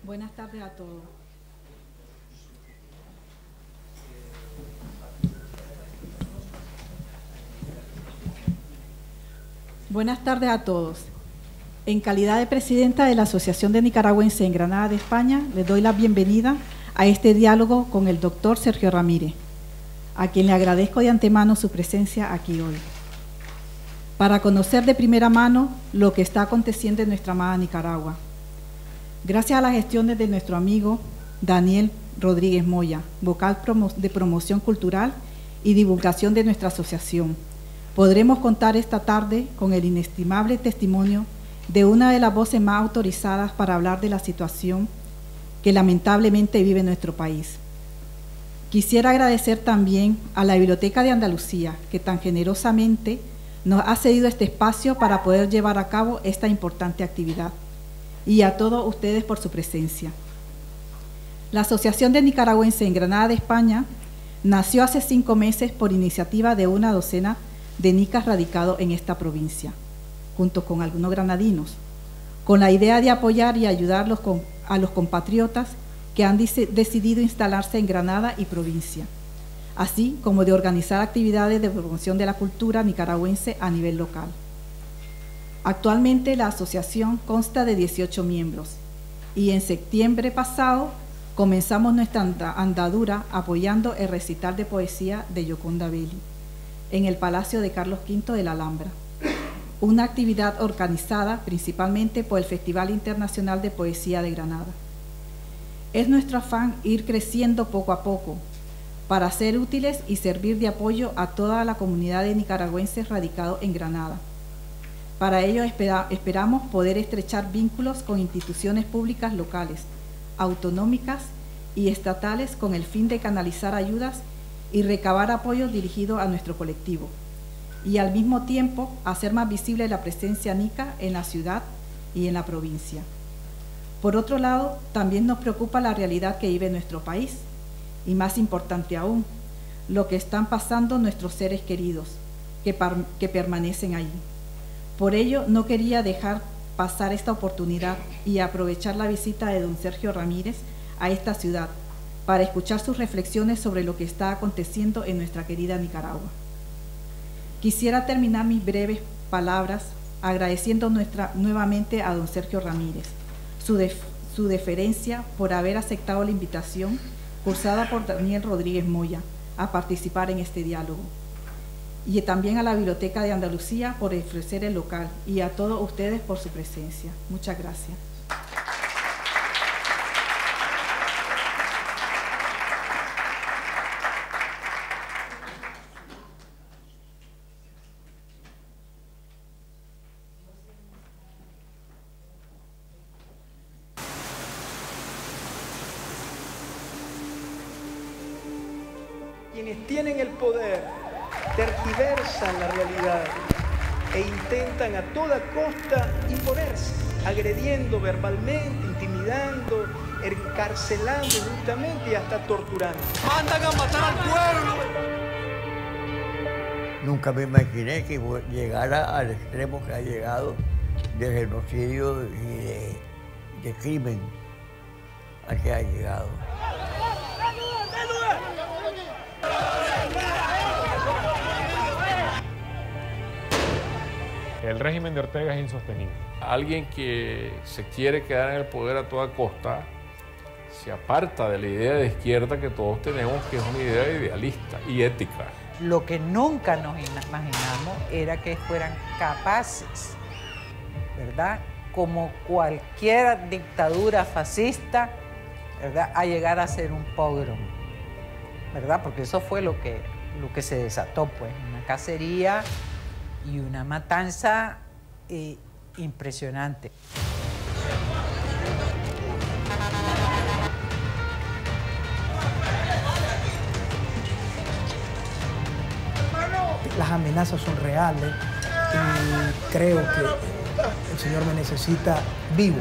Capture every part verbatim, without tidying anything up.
Buenas tardes a todos. Buenas tardes a todos. En calidad de presidenta de la Asociación de Nicaragüenses en Granada de España, les doy la bienvenida a este diálogo con el doctor Sergio Ramírez, a quien le agradezco de antemano su presencia aquí hoy, para conocer de primera mano lo que está aconteciendo en nuestra amada Nicaragua. Gracias a las gestiones de nuestro amigo Daniel Rodríguez Moya, vocal de promoción cultural y divulgación de nuestra asociación, podremos contar esta tarde con el inestimable testimonio de una de las voces más autorizadas para hablar de la situación que lamentablemente vive nuestro país. Quisiera agradecer también a la Biblioteca de Andalucía, que tan generosamente nos ha cedido este espacio para poder llevar a cabo esta importante actividad, y a todos ustedes por su presencia. La Asociación de Nicaragüenses en Granada de España nació hace cinco meses por iniciativa de una docena de nicas radicados en esta provincia, junto con algunos granadinos, con la idea de apoyar y ayudar los, a los compatriotas que han decidido instalarse en Granada y provincia, así como de organizar actividades de promoción de la cultura nicaragüense a nivel local. Actualmente la asociación consta de dieciocho miembros y en septiembre pasado comenzamos nuestra andadura apoyando el recital de poesía de Gioconda Belli en el Palacio de Carlos quinto de la Alhambra, una actividad organizada principalmente por el Festival Internacional de Poesía de Granada. Es nuestro afán ir creciendo poco a poco para ser útiles y servir de apoyo a toda la comunidad de nicaragüenses radicados en Granada. Para ello espera, esperamos poder estrechar vínculos con instituciones públicas locales, autonómicas y estatales con el fin de canalizar ayudas y recabar apoyo dirigido a nuestro colectivo, y al mismo tiempo hacer más visible la presencia nica en la ciudad y en la provincia. Por otro lado, también nos preocupa la realidad que vive nuestro país, y más importante aún, lo que están pasando nuestros seres queridos, que, que permanecen allí. Por ello, no quería dejar pasar esta oportunidad y aprovechar la visita de don Sergio Ramírez a esta ciudad para escuchar sus reflexiones sobre lo que está aconteciendo en nuestra querida Nicaragua. Quisiera terminar mis breves palabras agradeciendo nuestra, nuevamente a don Sergio Ramírez su, def, su deferencia por haber aceptado la invitación cursada por Daniel Rodríguez Moya a participar en este diálogo, y también a la Biblioteca de Andalucía por ofrecer el local, y a todos ustedes por su presencia. Muchas gracias. Quienes tienen el poder tergiversan la realidad e intentan a toda costa imponerse, agrediendo verbalmente, intimidando, encarcelando injustamente y hasta torturando. ¡Mandan a matar al pueblo! Nunca me imaginé que llegara al extremo que ha llegado de genocidio y de, de crimen al que ha llegado. El régimen de Ortega es insostenible. Alguien que se quiere quedar en el poder a toda costa se aparta de la idea de izquierda que todos tenemos, que es una idea idealista y ética. Lo que nunca nos imaginamos era que fueran capaces, ¿verdad?, como cualquier dictadura fascista, ¿verdad?, a llegar a ser un pogrom, ¿verdad? Porque eso fue lo que, lo que se desató, pues, una cacería y una matanza eh, impresionante. Las amenazas son reales y creo que el Señor me necesita vivo.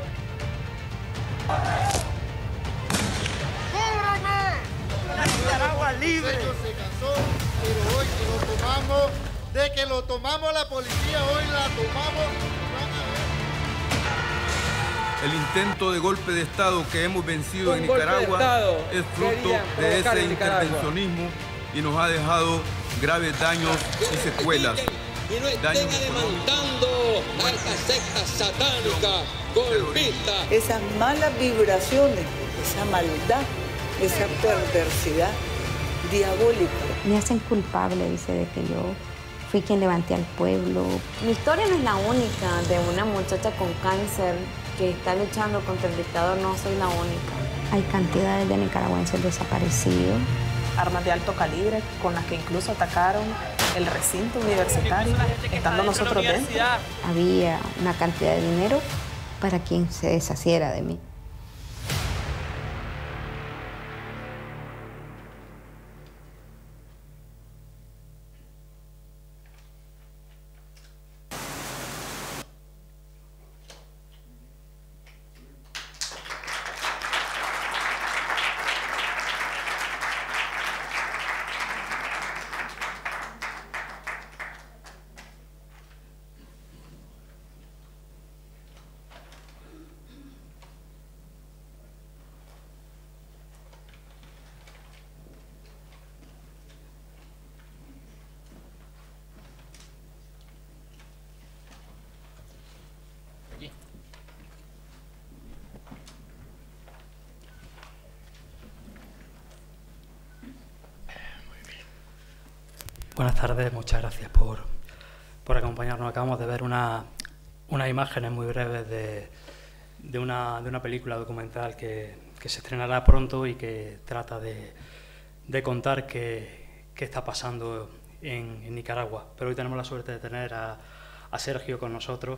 ¡Cóbrame! ¡La Nicaragua libre! Se cansó, pero hoy que lo tomamos, de que lo tomamos la policía, hoy la tomamos. El intento de golpe de Estado que hemos vencido en Nicaragua es fruto de ese intervencionismo y nos ha dejado graves daños y secuelas. Y no estén alimentando a esta secta satánica, golpista. Esas malas vibraciones, esa maldad, esa perversidad diabólica. Me hacen culpable, dice, de que yo fui quien levanté al pueblo. Mi historia no es la única de una muchacha con cáncer que está luchando contra el dictador, no soy la única. Hay cantidades de nicaragüenses desaparecidos. Armas de alto calibre con las que incluso atacaron el recinto universitario, estando nosotros dentro. Había una cantidad de dinero para quien se deshaciera de mí. Buenas tardes, muchas gracias por, por acompañarnos. Acabamos de ver una, unas imágenes muy breves de, de, una, de una película documental que, que se estrenará pronto y que trata de, de contar qué, qué está pasando en, en Nicaragua. Pero hoy tenemos la suerte de tener a, a Sergio con nosotros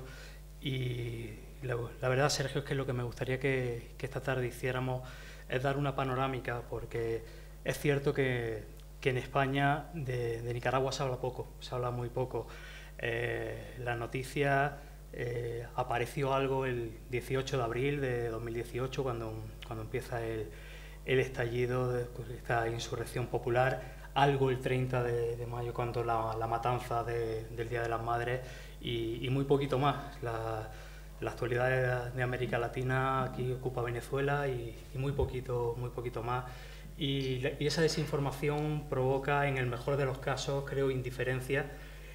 y la, la verdad, Sergio, es que lo que me gustaría que, que esta tarde hiciéramos es dar una panorámica, porque es cierto que que en España de, de Nicaragua se habla poco, se habla muy poco. Eh, la noticia eh, apareció algo el dieciocho de abril de dos mil dieciocho, cuando, cuando empieza el, el estallido de esta insurrección popular, algo el treinta de, de mayo, cuando la, la matanza de, del Día de las Madres, y, y muy poquito más. La, la actualidad de, de América Latina aquí ocupa Venezuela y, y muy poquito, muy poquito más. Y, y esa desinformación provoca, en el mejor de los casos, creo, indiferencia,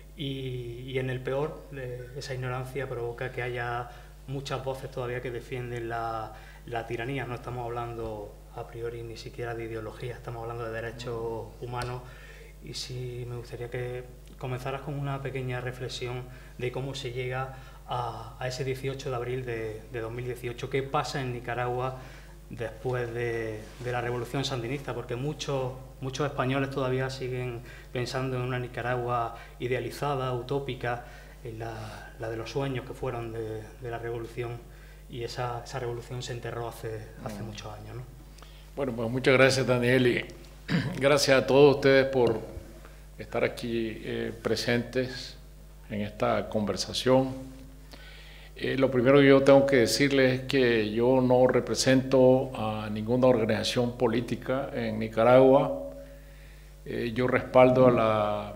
y, y en el peor, eh, esa ignorancia provoca que haya muchas voces todavía que defienden la, la tiranía. No estamos hablando a priori ni siquiera de ideología, estamos hablando de derechos humanos. Y sí me gustaría que comenzaras con una pequeña reflexión de cómo se llega a, a ese dieciocho de abril de, de dos mil dieciocho. ¿Qué pasa en Nicaragua después de, de la revolución sandinista? Porque muchos, muchos españoles todavía siguen pensando en una Nicaragua idealizada, utópica, en la, la de los sueños que fueron de, de la revolución, y esa, esa revolución se enterró hace, hace muchos años, ¿no? Bueno, pues muchas gracias, Daniel, y gracias a todos ustedes por estar aquí eh, presentes en esta conversación. Eh, lo primero que yo tengo que decirles es que yo no represento a ninguna organización política en Nicaragua. Eh, yo respaldo a la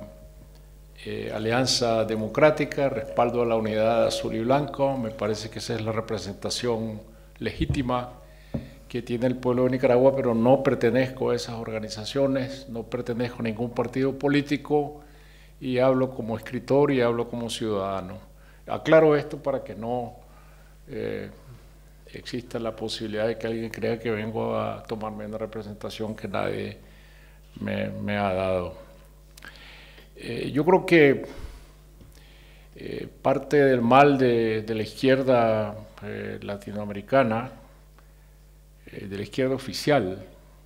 eh, Alianza Democrática, respaldo a la Unidad Azul y Blanco. Me parece que esa es la representación legítima que tiene el pueblo de Nicaragua, pero no pertenezco a esas organizaciones, no pertenezco a ningún partido político, y hablo como escritor y hablo como ciudadano. Aclaro esto para que no eh, exista la posibilidad de que alguien crea que vengo a tomarme una representación que nadie me, me ha dado. Eh, yo creo que eh, parte del mal de, de la izquierda eh, latinoamericana, eh, de la izquierda oficial,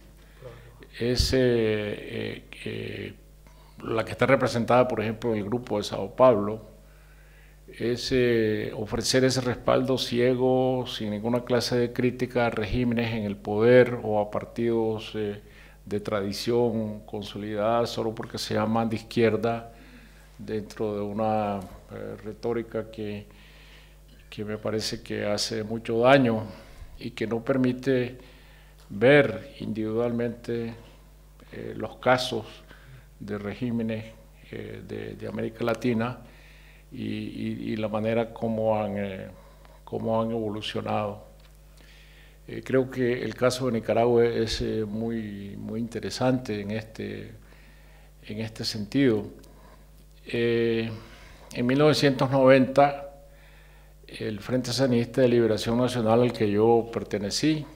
es eh, eh, eh, la que está representada, por ejemplo, en el Grupo de Sao Paulo, es eh, ofrecer ese respaldo ciego, sin ninguna clase de crítica a regímenes en el poder o a partidos eh, de tradición consolidada solo porque se llaman de izquierda, dentro de una eh, retórica que, que me parece que hace mucho daño y que no permite ver individualmente eh, los casos de regímenes eh, de, de América Latina y, y, y la manera como han, eh, como han evolucionado. Eh, creo que el caso de Nicaragua es eh, muy, muy interesante en este, en este sentido. Eh, en mil novecientos noventa, el Frente Sandinista de Liberación Nacional al que yo pertenecí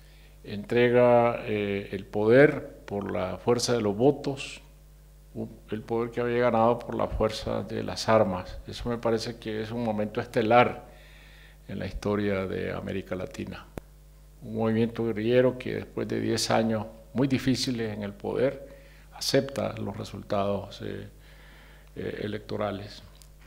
entrega eh, el poder por la fuerza de los votos, el poder que había ganado por la fuerza de las armas. Eso me parece que es un momento estelar en la historia de América Latina. Un movimiento guerrillero que después de diez años muy difíciles en el poder acepta los resultados eh, eh, electorales.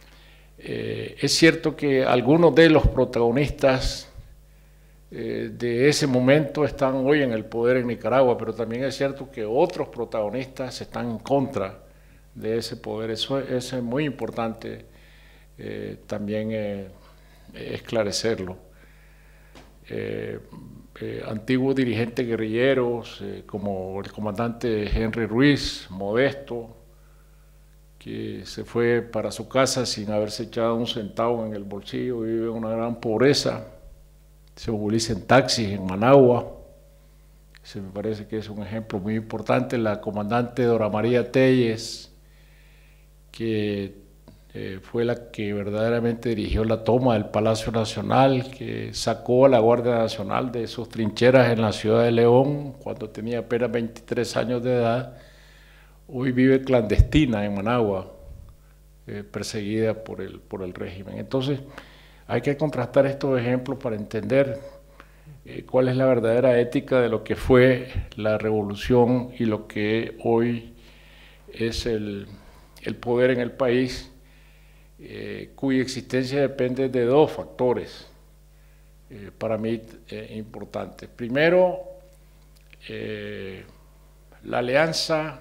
Eh, es cierto que algunos de los protagonistas eh, de ese momento están hoy en el poder en Nicaragua, pero también es cierto que otros protagonistas están en contra de ese poder. Eso, eso es muy importante eh, también eh, esclarecerlo. Eh, eh, antiguos dirigentes guerrilleros eh, como el comandante Henry Ruiz, Modesto, que se fue para su casa sin haberse echado un centavo en el bolsillo, vive en una gran pobreza, se moviliza en taxis en Managua. Se me parece que es un ejemplo muy importante. La comandante Dora María Telles, que eh, fue la que verdaderamente dirigió la toma del Palacio Nacional, que sacó a la Guardia Nacional de sus trincheras en la ciudad de León cuando tenía apenas veintitrés años de edad. Hoy vive clandestina en Managua, eh, perseguida por el, por el régimen. Entonces, hay que contrastar estos ejemplos para entender eh, cuál es la verdadera ética de lo que fue la revolución y lo que hoy es el, el poder en el país, eh, cuya existencia depende de dos factores, eh, para mí eh, importantes. Primero, eh, la alianza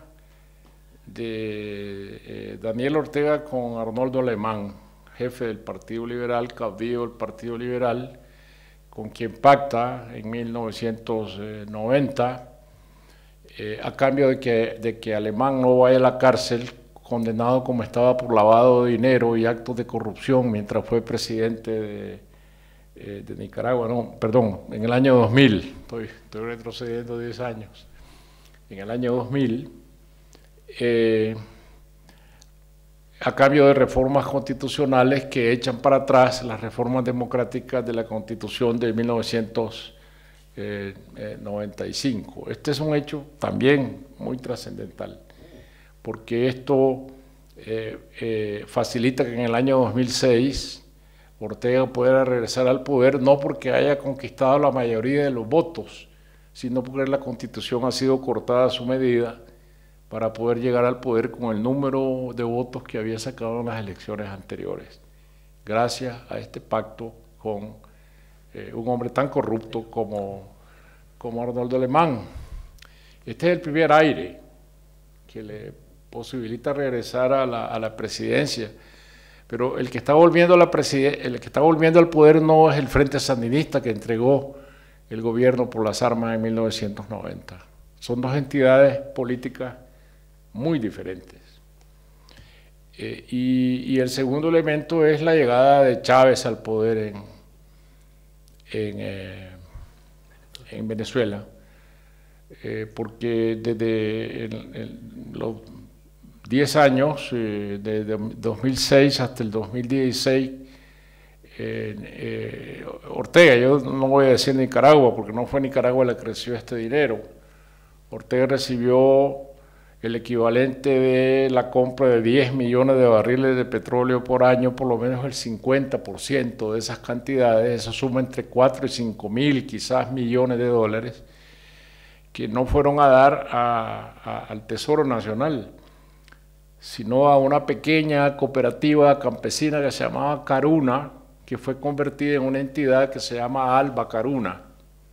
de eh, Daniel Ortega con Arnoldo Alemán, jefe del Partido Liberal, caudillo del Partido Liberal, con quien pacta en mil novecientos noventa, eh, a cambio de que, de que Alemán no vaya a la cárcel, condenado como estaba por lavado de dinero y actos de corrupción mientras fue presidente de, eh, de Nicaragua, no, perdón, en el año dos mil, estoy, estoy retrocediendo diez años, en el año dos mil, eh, a cambio de reformas constitucionales que echan para atrás las reformas democráticas de la Constitución de mil novecientos noventa y cinco. Este es un hecho también muy trascendental, porque esto eh, eh, facilita que en el año dos mil seis Ortega pueda regresar al poder, no porque haya conquistado la mayoría de los votos, sino porque la Constitución ha sido cortada a su medida para poder llegar al poder con el número de votos que había sacado en las elecciones anteriores, gracias a este pacto con eh, un hombre tan corrupto como, como Arnoldo Alemán. Este es el primer aire que le posibilita regresar a la, a la presidencia, pero el que está volviendo a la el que está volviendo al poder no es el Frente Sandinista que entregó el gobierno por las armas en mil novecientos noventa. Son dos entidades políticas muy diferentes. Eh, y, y el segundo elemento es la llegada de Chávez al poder en, en, eh, en Venezuela, eh, porque desde el, el, los diez años, eh, desde dos mil seis hasta el dos mil dieciséis, eh, eh, Ortega, yo no voy a decir Nicaragua, porque no fue Nicaragua la que recibió este dinero, Ortega recibió el equivalente de la compra de diez millones de barriles de petróleo por año, por lo menos el cincuenta por ciento de esas cantidades, eso suma entre cuatro y cinco mil quizás millones de dólares, que no fueron a dar a, a, al Tesoro Nacional, sino a una pequeña cooperativa campesina que se llamaba Caruna, que fue convertida en una entidad que se llama Alba Caruna.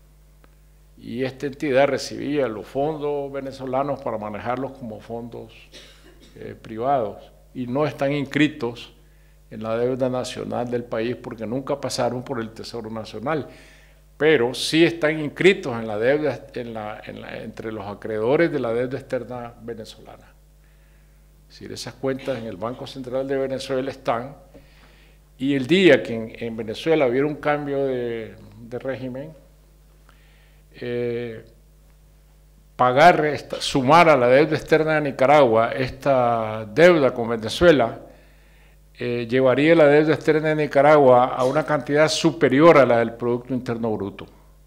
Y esta entidad recibía los fondos venezolanos para manejarlos como fondos eh, privados y no están inscritos en la deuda nacional del país porque nunca pasaron por el Tesoro Nacional, pero sí están inscritos en la deuda en la, en la, entre los acreedores de la deuda externa venezolana. Es decir, esas cuentas en el Banco Central de Venezuela están, y el día que en, en Venezuela hubiera un cambio de, de régimen, eh, pagar, esta, sumar a la deuda externa de Nicaragua esta deuda con Venezuela, eh, llevaría la deuda externa de Nicaragua a una cantidad superior a la del Producto Interno Bruto.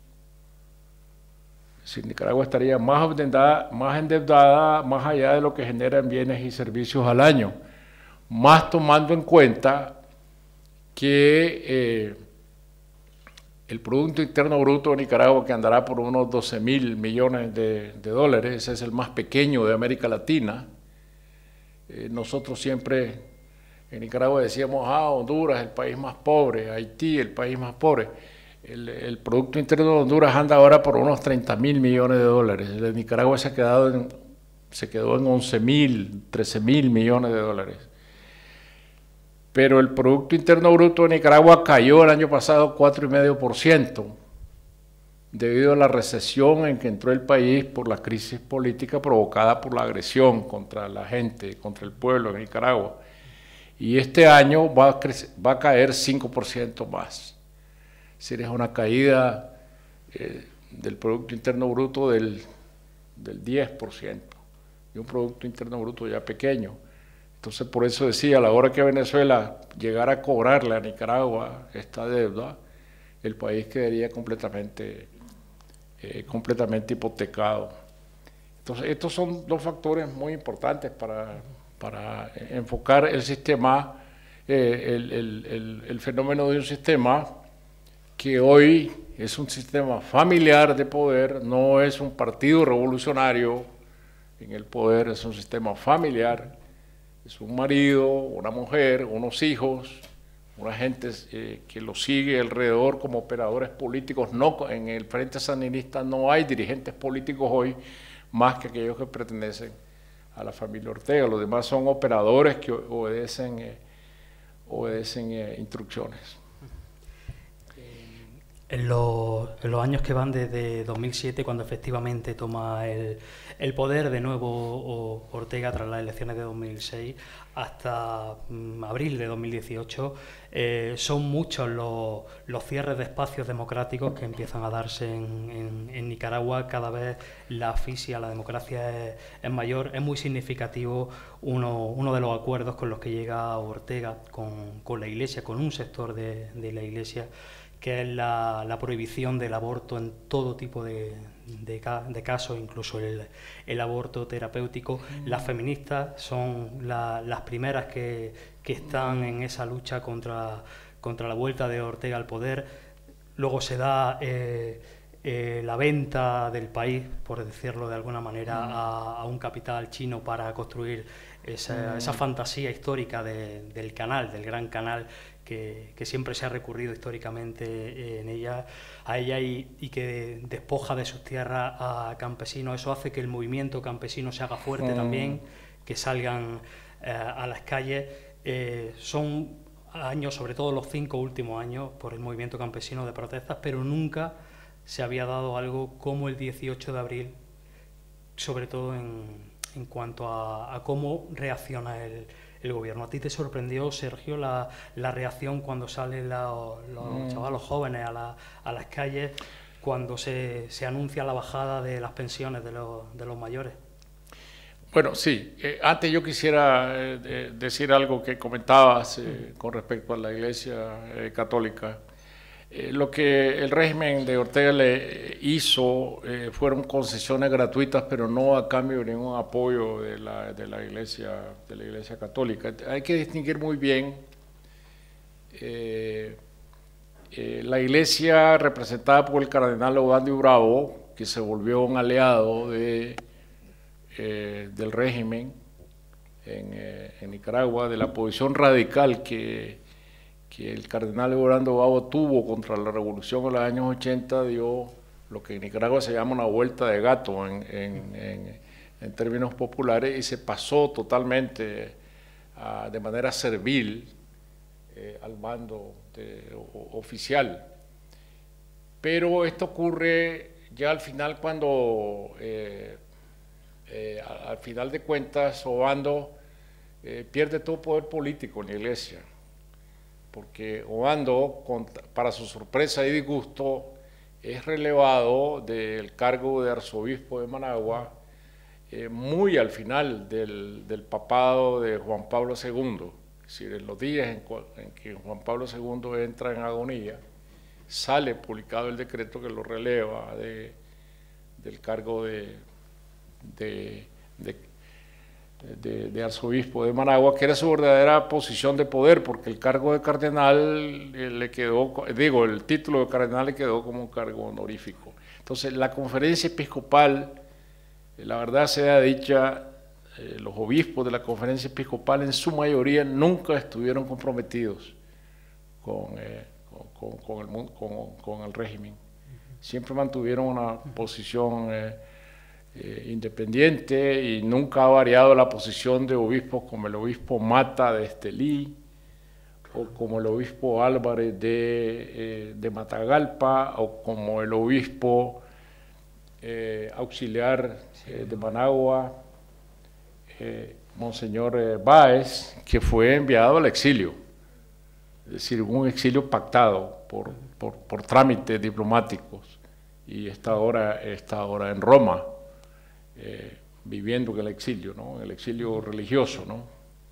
Si Nicaragua estaría más endeudada, más endeudada, más allá de lo que genera en bienes y servicios al año, más tomando en cuenta que eh, el Producto Interno Bruto de Nicaragua, que andará por unos doce mil millones de, de dólares, ese es el más pequeño de América Latina. Eh, nosotros siempre en Nicaragua decíamos, ah, Honduras, el país más pobre, Haití, el país más pobre. El, el Producto Interno de Honduras anda ahora por unos treinta mil millones de dólares. El de Nicaragua se, ha quedado en, se quedó en once mil, trece mil millones de dólares. Pero el Producto Interno Bruto de Nicaragua cayó el año pasado cuatro coma cinco por ciento debido a la recesión en que entró el país por la crisis política provocada por la agresión contra la gente, contra el pueblo de Nicaragua. Y este año va a, crecer, va a caer cinco por ciento más. Es decir, es una caída eh, del Producto Interno Bruto del, del diez por ciento, de un Producto Interno Bruto ya pequeño. Entonces, por eso decía, a la hora que Venezuela llegara a cobrarle a Nicaragua esta deuda, el país quedaría completamente, eh, completamente hipotecado. Entonces, estos son dos factores muy importantes para, para enfocar el sistema, eh, el, el, el, el fenómeno de un sistema que hoy es un sistema familiar de poder, no es un partido revolucionario en el poder, es un sistema familiar, es un marido, una mujer, unos hijos, una gente eh, que lo sigue alrededor como operadores políticos. No, en el Frente Sandinista no hay dirigentes políticos hoy más que aquellos que pertenecen a la familia Ortega, los demás son operadores que obedecen, eh, obedecen eh, instrucciones. En los, en los años que van desde dos mil siete, cuando efectivamente toma el, el poder de nuevo Ortega tras las elecciones de dos mil seis, hasta um, abril de dos mil dieciocho, eh, son muchos los, los cierres de espacios democráticos que empiezan a darse en, en, en Nicaragua. Cada vez la asfixia a la democracia es, es mayor. Es muy significativo uno, uno de los acuerdos con los que llega Ortega con, con la Iglesia, con un sector de, de la Iglesia, que es la, la prohibición del aborto en todo tipo de, de, de casos, incluso el, el aborto terapéutico. Las feministas son la, las primeras que, que están en esa lucha contra, contra la vuelta de Ortega al poder. Luego se da eh, eh, la venta del país, por decirlo de alguna manera, a, a un capital chino para construir esa, esa fantasía histórica de, del canal, del gran canal, Que, que siempre se ha recurrido históricamente en ella, a ella y, y que despoja de sus tierras a campesinos. Eso hace que el movimiento campesino se haga fuerte mm. también, que salgan eh, a las calles. Eh, son años, sobre todo los cinco últimos años, por el movimiento campesino de protestas, pero nunca se había dado algo como el dieciocho de abril, sobre todo en, en cuanto a, a cómo reacciona el el gobierno. ¿A ti te sorprendió, Sergio, la, la reacción cuando salen la, los mm. chavalos jóvenes a, la, a las calles, cuando se, se anuncia la bajada de las pensiones de los, de los mayores? Bueno, sí. Eh, antes yo quisiera eh, decir algo que comentabas eh, con respecto a la Iglesia eh, Católica. Eh, lo que el régimen de Ortega le hizo eh, fueron concesiones gratuitas, pero no a cambio de ningún apoyo de la, de la, iglesia, de la Iglesia Católica. Hay que distinguir muy bien eh, eh, la Iglesia representada por el cardenal Obandio Bravo, que se volvió un aliado de, eh, del régimen en, eh, en Nicaragua, de la posición radical que que el cardenal Obandio Bravo tuvo contra la revolución en los años ochenta, dio lo que en Nicaragua se llama una vuelta de gato en, en, en, en términos populares, y se pasó totalmente uh, de manera servil eh, al mando de, o, oficial. Pero esto ocurre ya al final cuando, eh, eh, al final de cuentas, Obando eh, pierde todo poder político en la Iglesia, porque Obando, para su sorpresa y disgusto, es relevado del cargo de arzobispo de Managua eh, muy al final del, del papado de Juan Pablo segundo, es decir, en los días en, en que Juan Pablo segundo entra en agonía, sale publicado el decreto que lo releva de, del cargo de, de, de, de, de arzobispo de Managua, que era su verdadera posición de poder, porque el cargo de cardenal le quedó, digo, el título de cardenal le quedó como un cargo honorífico. Entonces, la conferencia episcopal, la verdad sea dicha, eh, los obispos de la conferencia episcopal en su mayoría nunca estuvieron comprometidos con, eh, con, con, con, el, con, con el régimen. Siempre mantuvieron una posición eh, eh, independiente y nunca ha variado la posición de obispos como el obispo Mata de Estelí o como el obispo Álvarez de, eh, de Matagalpa o como el obispo eh, auxiliar eh, de Managua, eh, Monseñor eh, Báez, que fue enviado al exilio, es decir, un exilio pactado por, por, por trámites diplomáticos y está ahora, está ahora en Roma. Eh, viviendo en el exilio, ¿no? El exilio religioso, ¿no?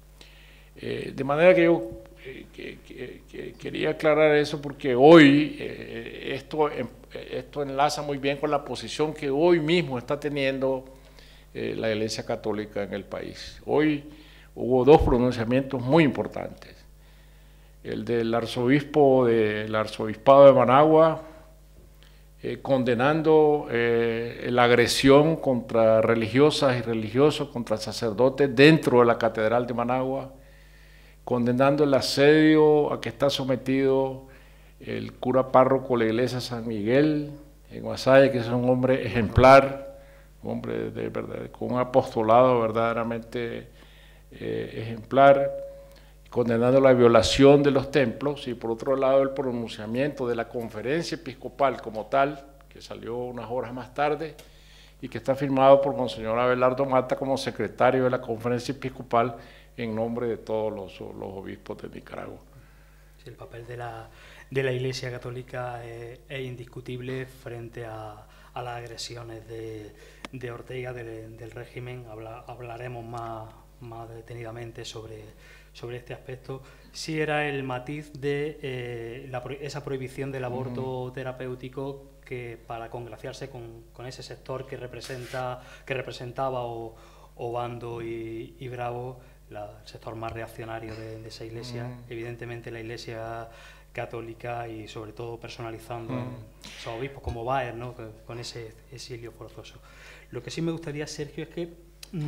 Eh, de manera que yo eh, que, que, que quería aclarar eso porque hoy eh, esto, esto enlaza muy bien con la posición que hoy mismo está teniendo eh, la Iglesia Católica en el país. Hoy hubo dos pronunciamientos muy importantes. El del arzobispo del arzobispado de Managua, Eh, condenando eh, la agresión contra religiosas y religiosos, contra sacerdotes dentro de la Catedral de Managua, condenando el asedio a que está sometido el cura párroco de la iglesia San Miguel en Masaya, que es un hombre ejemplar, un hombre de verdad, con un apostolado verdaderamente eh, ejemplar, condenando la violación de los templos, y por otro lado el pronunciamiento de la conferencia episcopal como tal, que salió unas horas más tarde, y que está firmado por Monseñor Abelardo Mata como secretario de la conferencia episcopal en nombre de todos los, los obispos de Nicaragua. Sí, el papel de la, de la Iglesia Católica es, es indiscutible frente a, a las agresiones de, de Ortega, de, del régimen. Habla, hablaremos más, más detenidamente sobre sobre este aspecto. Sí era el matiz de eh, la, esa prohibición del aborto uh-huh. terapéutico, que para congraciarse con, con ese sector que representa que representaba o, Obando y, y Bravo, la, el sector más reaccionario de, de esa iglesia, uh-huh. evidentemente la Iglesia Católica, y sobre todo personalizando uh-huh. a obispos como Baer, ¿no? con ese exilio forzoso. Lo que sí me gustaría, Sergio, es que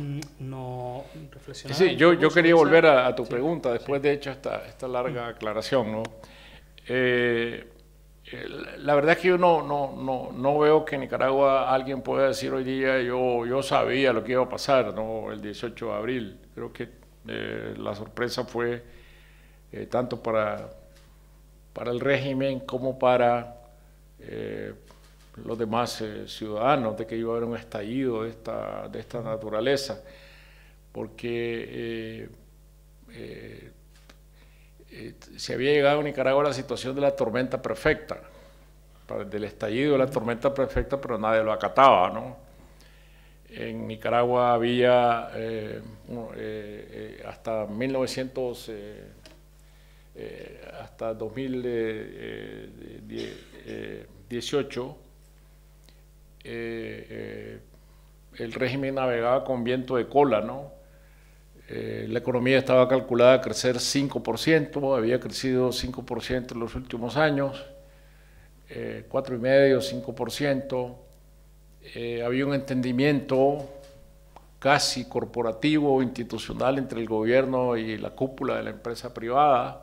no reflexionar. Sí, yo, yo quería volver a, a tu sí, pregunta después sí. de hecho esta, esta larga aclaración, ¿no? Eh, la verdad es que yo no, no, no, no veo que en Nicaragua alguien pueda decir hoy día yo, yo sabía lo que iba a pasar, ¿no? El dieciocho de abril. Creo que eh, la sorpresa fue eh, tanto para, para el régimen como para eh, los demás eh, ciudadanos, de que iba a haber un estallido de esta, de esta naturaleza, porque eh, eh, eh, se había llegado en Nicaragua a la situación de la tormenta perfecta, del estallido de la tormenta perfecta, pero nadie lo acataba, ¿no? En Nicaragua había eh, eh, eh, hasta mil novecientos, eh, eh, hasta dos mil dieciocho, Eh, eh, el régimen navegaba con viento de cola, ¿no? Eh, la economía estaba calculada a crecer cinco por ciento, había crecido cinco por ciento en los últimos años, eh, cuatro coma cinco por ciento, cinco por ciento. Eh, había un entendimiento casi corporativo o institucional entre el gobierno y la cúpula de la empresa privada.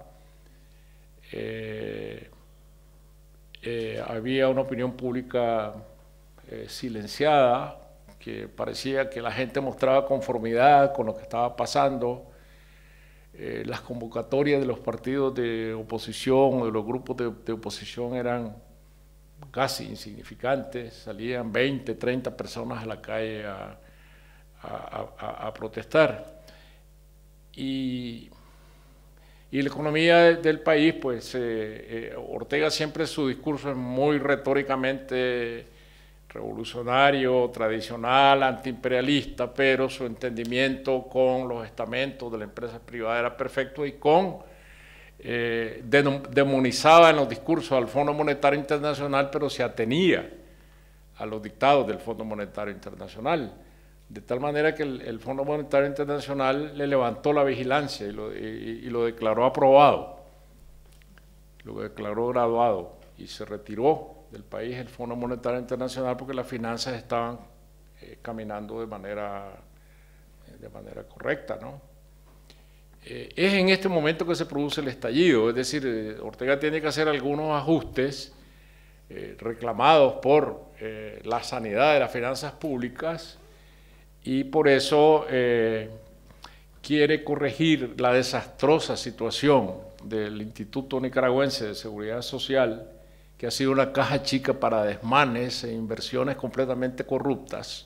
Eh, eh, había una opinión pública Eh, silenciada, que parecía que la gente mostraba conformidad con lo que estaba pasando. Eh, las convocatorias de los partidos de oposición o de los grupos de, de oposición eran casi insignificantes, salían veinte, treinta personas a la calle a, a, a, a protestar. Y, Y la economía de, del país, pues eh, eh, Ortega siempre su discurso es muy retóricamente revolucionario, tradicional, antiimperialista, pero su entendimiento con los estamentos de la empresa privada era perfecto y con eh, demonizaba en los discursos al Fondo Monetario Internacional, pero se atenía a los dictados del Fondo Monetario Internacional, de tal manera que el, el Fondo Monetario Internacional le levantó la vigilancia y lo, y, y lo declaró aprobado, lo declaró graduado y se retiró del país el Fondo Monetario Internacional porque las finanzas estaban eh, caminando de manera, de manera correcta, ¿no? Eh, es en este momento que se produce el estallido, es decir, eh, Ortega tiene que hacer algunos ajustes eh, reclamados por eh, la sanidad de las finanzas públicas y por eso eh, quiere corregir la desastrosa situación del Instituto Nicaragüense de Seguridad Social, que ha sido una caja chica para desmanes e inversiones completamente corruptas,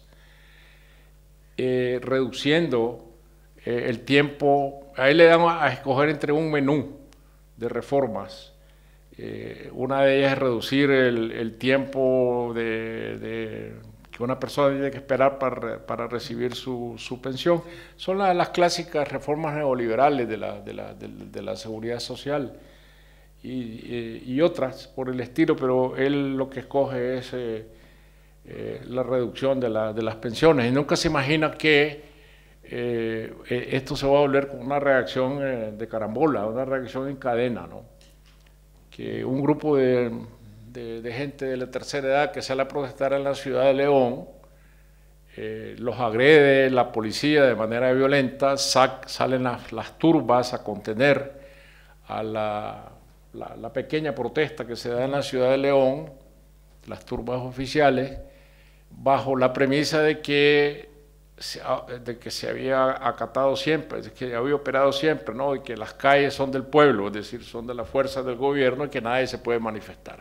eh, reduciendo eh, el tiempo. Ahí le dan a escoger entre un menú de reformas. Eh, una de ellas es reducir el, el tiempo de, de que una persona tiene que esperar para, para recibir su, su pensión. Son la, las clásicas reformas neoliberales de la, de la, de, de la seguridad social. Y, y, y otras por el estilo, pero él lo que escoge es eh, eh, la reducción de, la, de las pensiones y nunca se imagina que eh, esto se va a volver con una reacción eh, de carambola, una reacción en cadena, ¿no? Que un grupo de, de, de gente de la tercera edad que sale a protestar en la ciudad de León eh, los agrede la policía de manera violenta, sac, salen las, las turbas a contener a la La, la pequeña protesta que se da en la ciudad de León, las turbas oficiales, bajo la premisa de que se, de que se había acatado siempre, de que había operado siempre, ¿no? Y que las calles son del pueblo, es decir, son de las fuerzas del gobierno y que nadie se puede manifestar.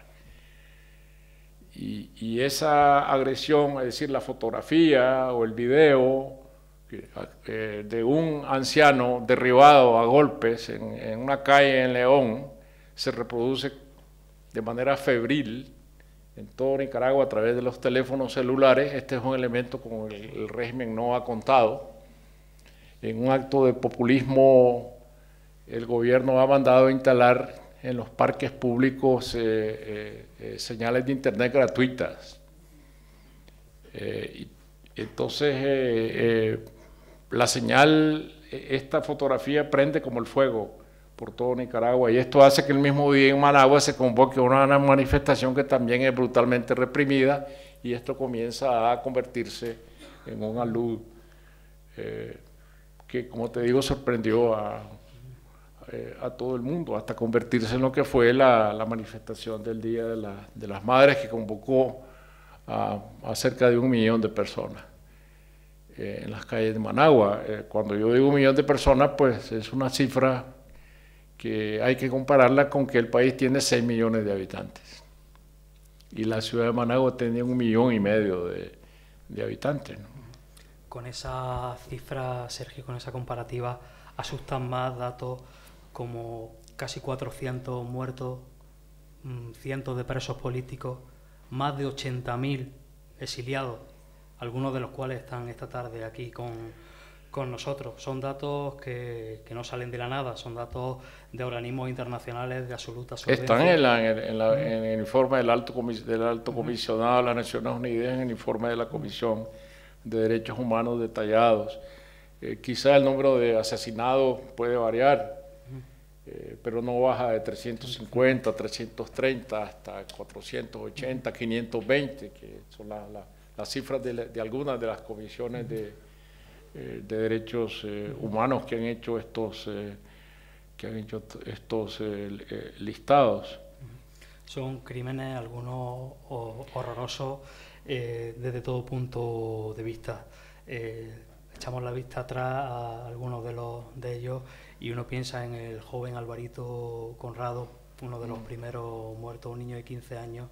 Y, y esa agresión, es decir, la fotografía o el video eh, de un anciano derribado a golpes en, en una calle en León, se reproduce de manera febril en todo Nicaragua a través de los teléfonos celulares. Este es un elemento con el, el régimen no ha contado. En un acto de populismo, el gobierno ha mandado a instalar en los parques públicos eh, eh, eh, señales de internet gratuitas. Eh, y, entonces, eh, eh, la señal, esta fotografía prende como el fuego por todo Nicaragua, y esto hace que el mismo día en Managua se convoque una, una manifestación que también es brutalmente reprimida, y esto comienza a convertirse en un alud eh, que, como te digo, sorprendió a, a, a todo el mundo, hasta convertirse en lo que fue la, la manifestación del Día de, la, de las Madres, que convocó a, a cerca de un millón de personas eh, en las calles de Managua. Eh, cuando yo digo un millón de personas, pues es una cifra que hay que compararla con que el país tiene seis millones de habitantes y la ciudad de Managua tenía un millón y medio de, de habitantes, ¿no? Con esa cifra, Sergio, con esa comparativa, asustan más datos como casi cuatrocientos muertos, cientos de presos políticos, más de ochenta mil exiliados, algunos de los cuales están esta tarde aquí con, con nosotros. Son datos que, que no salen de la nada, son datos de organismos internacionales de absoluta solvencia. Están en, la, en, el, en, la, en el informe del alto, comis, del alto comisionado de las Naciones Unidas, en el informe de la Comisión de Derechos Humanos detallados. Eh, quizá el número de asesinados puede variar, eh, pero no baja de trescientos cincuenta, trescientos treinta hasta cuatrocientos ochenta, quinientos veinte, que son la, la, las cifras de, de algunas de las comisiones de, eh, de derechos eh, humanos que han hecho estos, eh, que han hecho estos eh, eh, listados. Son crímenes, algunos horrorosos, eh, desde todo punto de vista. Eh, echamos la vista atrás a algunos de, los, de ellos y uno piensa en el joven Alvarito Conrado, uno de los primeros muertos, un niño de quince años,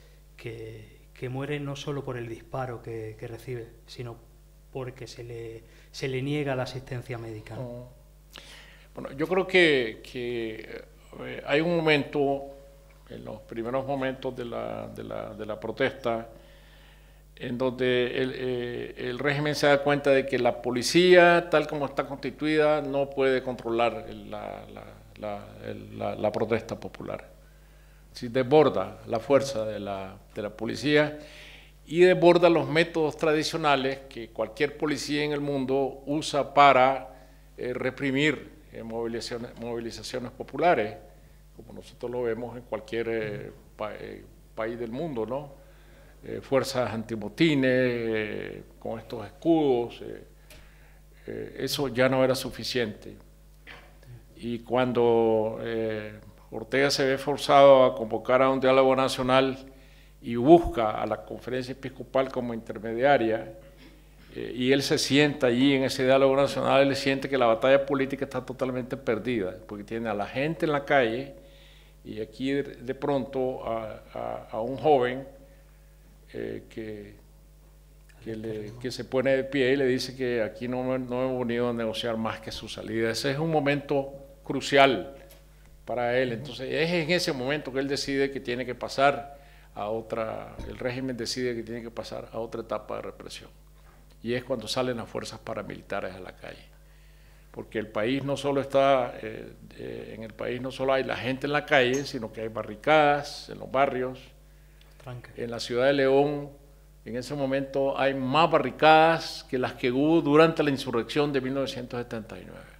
que, que muere no solo por el disparo que, que recibe, sino porque se le, se le niega la asistencia médica, ¿no? Bueno, yo creo que, que eh, hay un momento, en los primeros momentos de la, de la, de la protesta, en donde el, eh, el régimen se da cuenta de que la policía, tal como está constituida, no puede controlar la, la, la, la, la protesta popular. Si desborda la fuerza de la, de la policía y desborda los métodos tradicionales que cualquier policía en el mundo usa para eh, reprimir eh, movilizaciones, movilizaciones populares, como nosotros lo vemos en cualquier eh, pa, eh, país del mundo, ¿no? Eh, fuerzas antimotines, eh, con estos escudos, eh, eh, eso ya no era suficiente. Y cuando eh, Ortega se ve forzado a convocar a un diálogo nacional y busca a la conferencia episcopal como intermediaria, eh, y él se sienta allí en ese diálogo nacional, él siente que la batalla política está totalmente perdida, porque tiene a la gente en la calle, y aquí de, de pronto a, a, a un joven Eh, que, que, le, que se pone de pie y le dice que aquí no, no hemos venido a negociar más que su salida. Ese es un momento crucial para él. Entonces es en ese momento que él decide que tiene que pasar a otra, el régimen decide que tiene que pasar a otra etapa de represión. Y es cuando salen las fuerzas paramilitares a la calle. Porque el país no solo está, eh, eh, en el país no solo hay la gente en la calle, sino que hay barricadas en los barrios. En la ciudad de León, en ese momento, hay más barricadas que las que hubo durante la insurrección de mil novecientos setenta y nueve.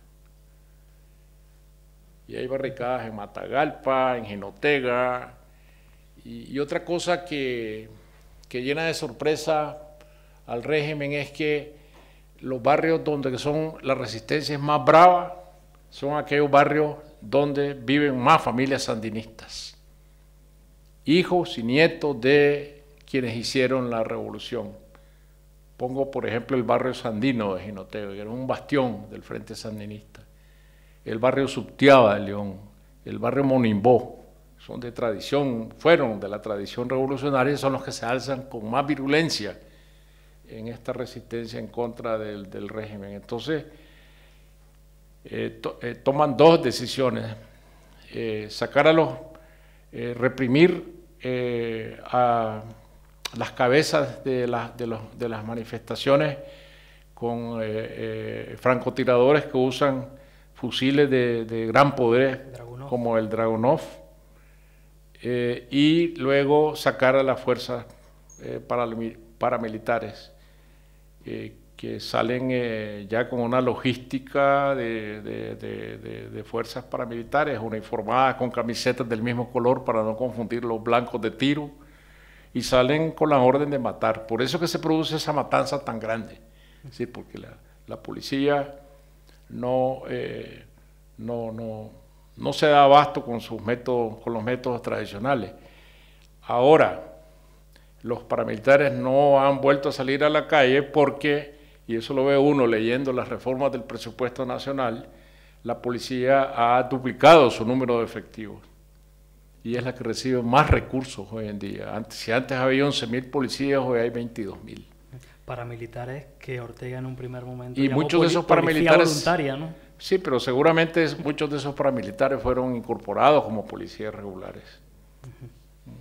Y hay barricadas en Matagalpa, en Jinotega, y, y otra cosa que, que llena de sorpresa al régimen es que los barrios donde son la resistencia es más brava son aquellos barrios donde viven más familias sandinistas, hijos y nietos de quienes hicieron la revolución. Pongo, por ejemplo, el barrio sandino de Jinotega, que era un bastión del Frente Sandinista, el barrio Subtiaba de León, el barrio Monimbó, son de tradición, fueron de la tradición revolucionaria, son los que se alzan con más virulencia en esta resistencia en contra del, del régimen. Entonces, eh, to, eh, toman dos decisiones, eh, sacar a los, eh, reprimir eh, a las cabezas de, la, de, los, de las manifestaciones con eh, eh, francotiradores que usan fusiles de, de gran poder, Dragunov, como el Dragunov, eh, y luego sacar a las fuerzas eh, paramilitares eh, que salen eh, ya con una logística de, de, de, de, de fuerzas paramilitares uniformadas con camisetas del mismo color para no confundir los blancos de tiro, y salen con la orden de matar. Por eso que se produce esa matanza tan grande, ¿sí? Porque la, la policía no, eh, no, no, no se da abasto con, sus métodos, con los métodos tradicionales. Ahora, los paramilitares no han vuelto a salir a la calle porque, y eso lo ve uno leyendo las reformas del presupuesto nacional, la policía ha duplicado su número de efectivos y es la que recibe más recursos hoy en día. Antes, si antes había once mil policías, hoy hay veintidós mil. Paramilitares que Ortega en un primer momento y llamó muchos de esos paramilitares voluntaria, ¿no? Sí, pero seguramente muchos de esos paramilitares fueron incorporados como policías regulares. Uh-huh.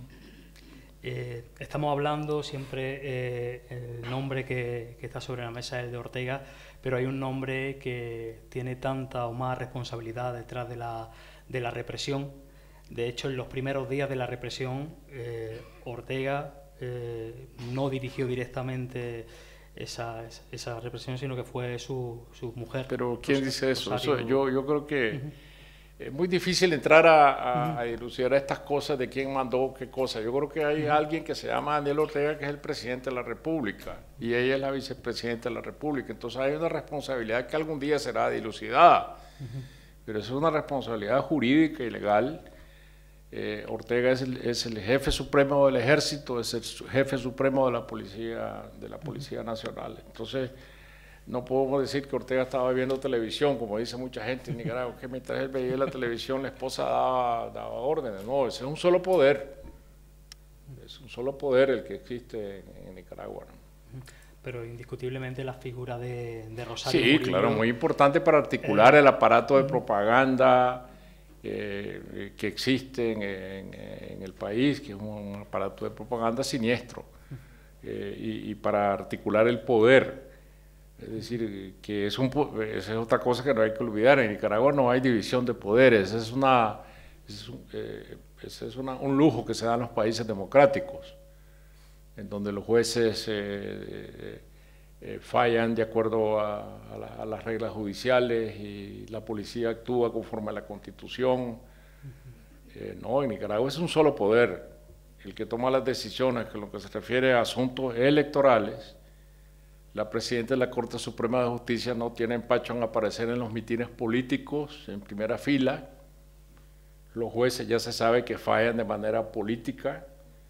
Eh, estamos hablando siempre, eh, el nombre que, que está sobre la mesa es el de Ortega, pero hay un nombre que tiene tanta o más responsabilidad detrás de la, de la represión. De hecho, en los primeros días de la represión, eh, Ortega eh, no dirigió directamente esa, esa represión, sino que fue su, su mujer. Pero ¿quién dice eso? eso yo, yo creo que uh-huh. es muy difícil entrar a, a, uh-huh. a dilucidar estas cosas de quién mandó qué cosa. Yo creo que hay uh-huh. alguien que se llama Daniel Ortega, que es el presidente de la República, y ella es la vicepresidenta de la República. Entonces hay una responsabilidad que algún día será dilucidada, uh-huh. pero eso es una responsabilidad jurídica y legal. Eh, Ortega es el, es el jefe supremo del ejército, es el jefe supremo de la policía, de la Policía Nacional. Entonces, no podemos decir que Ortega estaba viendo televisión, como dice mucha gente en Nicaragua, que mientras él veía la televisión la esposa daba, daba órdenes. No, ese es un solo poder, es un solo poder el que existe en, en Nicaragua, ¿no? pero indiscutiblemente la figura de, de Rosario Sí, Murillo, claro, muy importante para articular eh, el aparato de propaganda eh, que existe en, en, en el país, que es un aparato de propaganda siniestro, eh, y, y para articular el poder. Es decir, que es un, esa es otra cosa que no hay que olvidar. En Nicaragua no hay división de poderes, es, una, es, un, eh, es, es una, un lujo que se da en los países democráticos, en donde los jueces eh, eh, eh, fallan de acuerdo a, a, la, a las reglas judiciales y la policía actúa conforme a la Constitución. Eh, no, en Nicaragua es un solo poder, el que toma las decisiones, que en lo que se refiere a asuntos electorales. La presidenta de la Corte Suprema de Justicia no tiene empacho en aparecer en los mítines políticos en primera fila. Los jueces ya se sabe que fallan de manera política.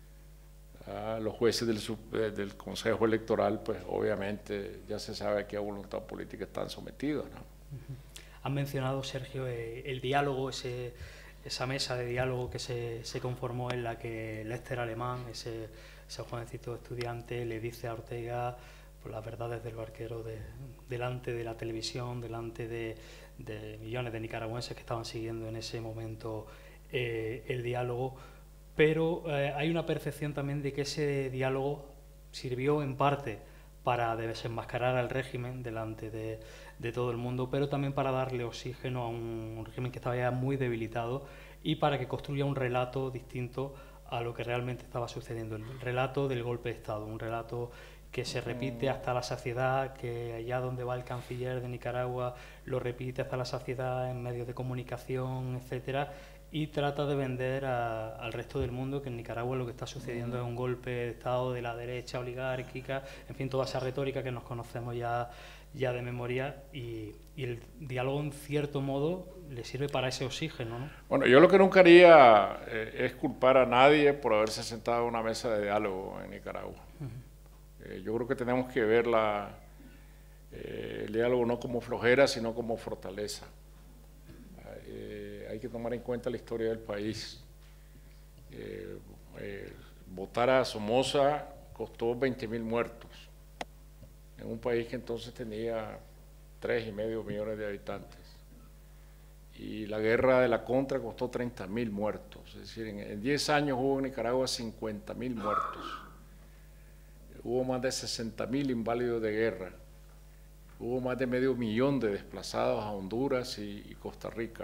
Ah, los jueces del, del Consejo Electoral, pues obviamente ya se sabe que a voluntad política están sometidos, ¿no? Han mencionado, Sergio, eh, el diálogo, ese, esa mesa de diálogo que se, se conformó en la que Lester Alemán, ese, ese jovencito estudiante, le dice a Ortega por las verdades del barquero de, delante de la televisión, delante de, de millones de nicaragüenses que estaban siguiendo en ese momento eh, el diálogo, pero eh, hay una percepción también de que ese diálogo sirvió en parte para desenmascarar al régimen delante de, de todo el mundo, pero también para darle oxígeno a un, un régimen que estaba ya muy debilitado y para que construya un relato distinto a lo que realmente estaba sucediendo, el relato del golpe de Estado, un relato que se repite hasta la saciedad, que allá donde va el canciller de Nicaragua lo repite hasta la saciedad en medios de comunicación, etcétera, y trata de vender a, al resto del mundo que en Nicaragua lo que está sucediendo es un golpe de Estado de la derecha oligárquica, en fin, toda esa retórica que nos conocemos ya, ya de memoria, y, y el diálogo en cierto modo le sirve para ese oxígeno, ¿no? Bueno, yo lo que nunca haría eh, es culpar a nadie por haberse sentado a una mesa de diálogo en Nicaragua. Uh-huh. Eh, yo creo que tenemos que ver la, eh, el diálogo no como flojera, sino como fortaleza. Eh, hay que tomar en cuenta la historia del país. Eh, eh, votar a Somoza costó veinte mil muertos, en un país que entonces tenía tres y medio millones de habitantes. Y la guerra de la Contra costó treinta mil muertos, es decir, en, en diez años hubo en Nicaragua cincuenta mil muertos. Hubo más de sesenta mil inválidos de guerra, hubo más de medio millón de desplazados a Honduras y, y Costa Rica.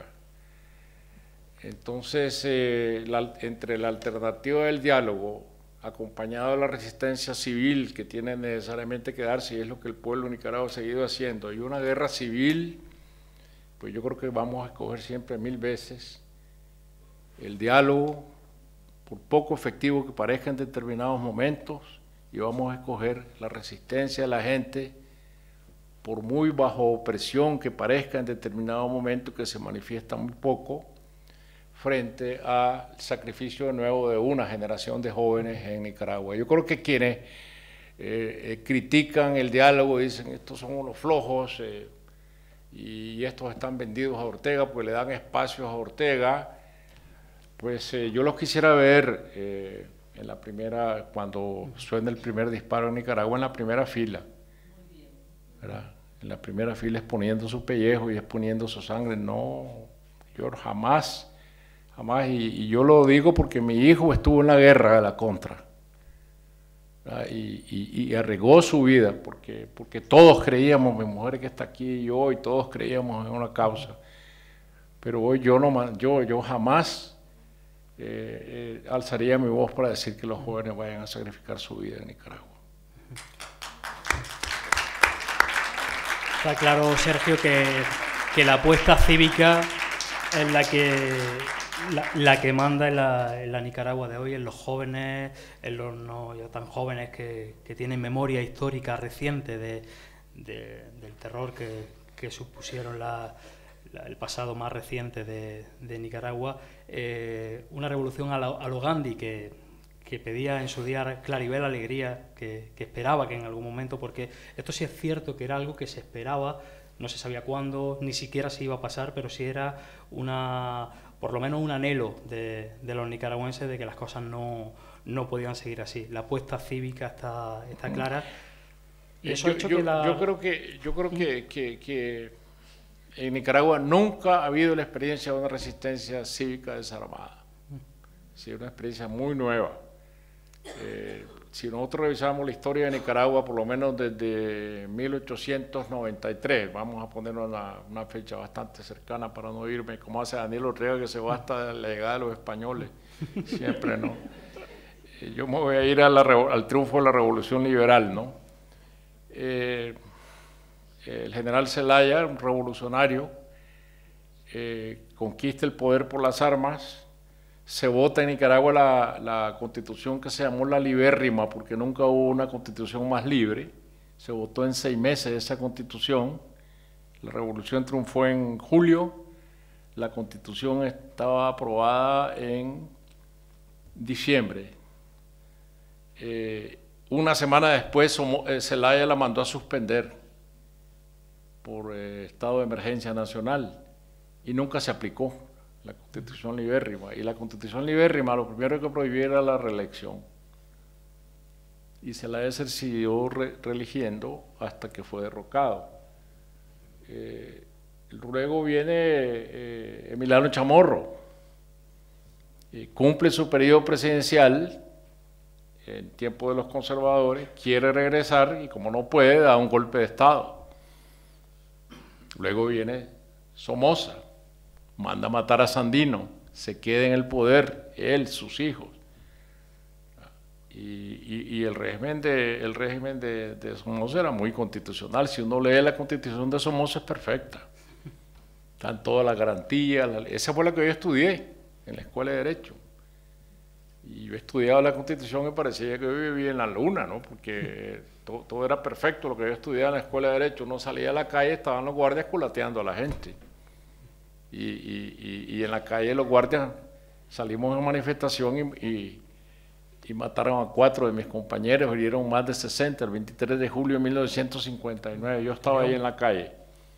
Entonces, eh, la, entre la alternativa del diálogo, acompañado de la resistencia civil que tiene necesariamente que darse, y es lo que el pueblo de Nicaragua ha seguido haciendo, y una guerra civil, pues yo creo que vamos a escoger siempre mil veces el diálogo, por poco efectivo que parezca en determinados momentos, y vamos a escoger la resistencia de la gente, por muy bajo presión que parezca en determinado momento, que se manifiesta muy poco, frente al sacrificio de nuevo de una generación de jóvenes en Nicaragua. Yo creo que quienes eh, eh, critican el diálogo, dicen estos son unos flojos eh, y estos están vendidos a Ortega porque le dan espacios a Ortega, pues eh, yo los quisiera ver eh, en la primera, cuando suene el primer disparo en Nicaragua, en la primera fila, ¿verdad? En la primera fila exponiendo su pellejo y exponiendo su sangre. No, yo jamás, jamás, y, y yo lo digo porque mi hijo estuvo en la guerra de la Contra, y, y, y arriesgó su vida, porque, porque todos creíamos, mi mujer que está aquí y yo, y todos creíamos en una causa, pero hoy yo, no, yo, yo jamás eh, eh, alzaría mi voz para decir que los jóvenes vayan a sacrificar su vida en Nicaragua. Está claro, Sergio, que, que la apuesta cívica es la que, la, la que manda en la, en la Nicaragua de hoy, en los jóvenes, en los no ya tan jóvenes que, que tienen memoria histórica reciente de, de, del terror que, que supusieron la, la, el pasado más reciente de, de Nicaragua. Eh, una revolución a, la, a lo Gandhi que... que pedía en su día Claribel Alegría, que, que esperaba que en algún momento, porque esto sí es cierto que era algo que se esperaba, no se sabía cuándo, ni siquiera se iba a pasar, pero sí era una, por lo menos un anhelo de, de los nicaragüenses de que las cosas no, no podían seguir así. La apuesta cívica está, está clara Y eso yo, ha hecho yo, que la... yo creo que yo creo que, que, que en Nicaragua nunca ha habido la experiencia de una resistencia cívica desarmada. Sí, una experiencia muy nueva. Eh, si nosotros revisamos la historia de Nicaragua, por lo menos desde mil ochocientos noventa y tres, vamos a poner una, una fecha bastante cercana para no irme, como hace Daniel Ortega, que se va hasta la llegada de los españoles, siempre, ¿no? Eh, yo me voy a ir a la, al triunfo de la Revolución Liberal, ¿no? Eh, el general Zelaya, un revolucionario, eh, conquista el poder por las armas. Se vota en Nicaragua la, la constitución que se llamó la libérrima, porque nunca hubo una constitución más libre. Se votó en seis meses esa constitución. La revolución triunfó en julio. La constitución estaba aprobada en diciembre. Eh, una semana después, Zelaya la mandó a suspender por eh, estado de emergencia nacional y nunca se aplicó la constitución libérrima. Y la constitución libérrima lo primero que prohibía era la reelección. Y Zelaya se siguió re reeligiendo hasta que fue derrocado. Eh, luego viene eh, Emiliano Chamorro, eh, cumple su periodo presidencial en tiempo de los conservadores, quiere regresar y como no puede, da un golpe de Estado. Luego viene Somoza, manda a matar a Sandino, se queda en el poder, él, sus hijos. Y, y, y el régimen, de, el régimen de, de Somoza era muy constitucional. Si uno lee la constitución de Somoza es perfecta. Están todas las garantías. La, esa fue la que yo estudié en la Escuela de Derecho. Y yo estudiaba la constitución y me parecía que yo vivía en la luna, ¿no? Porque todo, todo era perfecto lo que yo estudiaba en la Escuela de Derecho. Uno salía a la calle, estaban los guardias culateando a la gente. Y, y, y, y en la calle los guardias salimos en manifestación y, y, y mataron a cuatro de mis compañeros, hirieron más de sesenta el veintitrés de julio de mil novecientos cincuenta y nueve. Yo estaba ahí en la calle.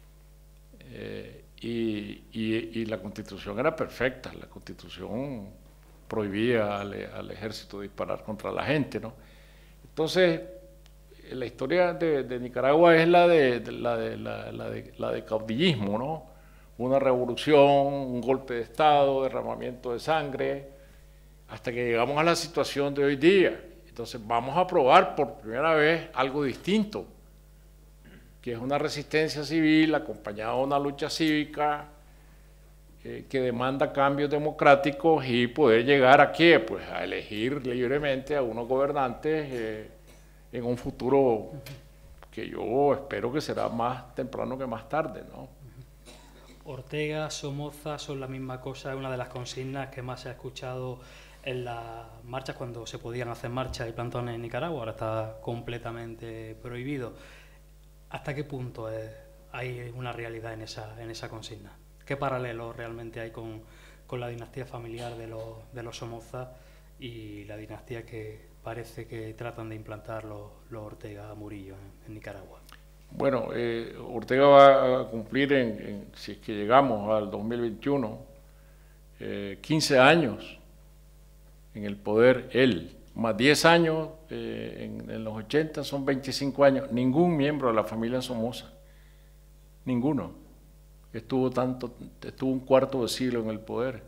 Eh, y, y, y la constitución era perfecta, la constitución prohibía al, al ejército disparar contra la gente, ¿no? Entonces, la historia de, de Nicaragua es la de, de, la, de, la, la, de, la de caudillismo, ¿no? Una revolución, un golpe de Estado, derramamiento de sangre, hasta que llegamos a la situación de hoy día. Entonces vamos a probar por primera vez algo distinto, que es una resistencia civil acompañada de una lucha cívica eh, que demanda cambios democráticos y poder llegar a qué, pues a elegir libremente a unos gobernantes eh, en un futuro que yo espero que será más temprano que más tarde, ¿no? Ortega, Somoza son la misma cosa, es una de las consignas que más se ha escuchado en las marchas cuando se podían hacer marchas y plantones en Nicaragua, ahora está completamente prohibido. ¿Hasta qué punto es, hay una realidad en esa, en esa consigna? ¿Qué paralelo realmente hay con, con la dinastía familiar de los, de los Somoza y la dinastía que parece que tratan de implantar los, los Ortega Murillo en, en Nicaragua? Bueno, eh, Ortega va a cumplir, en, en, si es que llegamos al dos mil veintiuno, eh, quince años en el poder, él, más diez años eh, en, en los ochenta, son veinticinco años. Ningún miembro de la familia Somoza, ninguno, estuvo, tanto, estuvo un cuarto de siglo en el poder.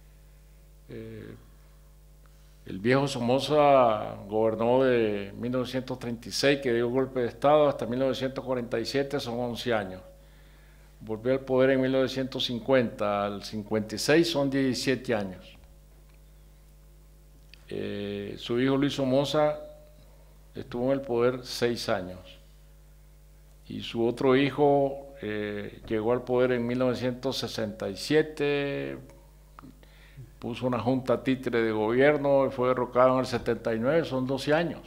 Eh, El viejo Somoza gobernó de mil novecientos treinta y seis, que dio golpe de Estado, hasta mil novecientos cuarenta y siete, son once años. Volvió al poder en mil novecientos cincuenta, al cincuenta y seis son diecisiete años. Eh, su hijo Luis Somoza estuvo en el poder seis años. Y su otro hijo eh, llegó al poder en mil novecientos sesenta y siete, puso una junta títere de gobierno y fue derrocado en el setenta y nueve, son doce años.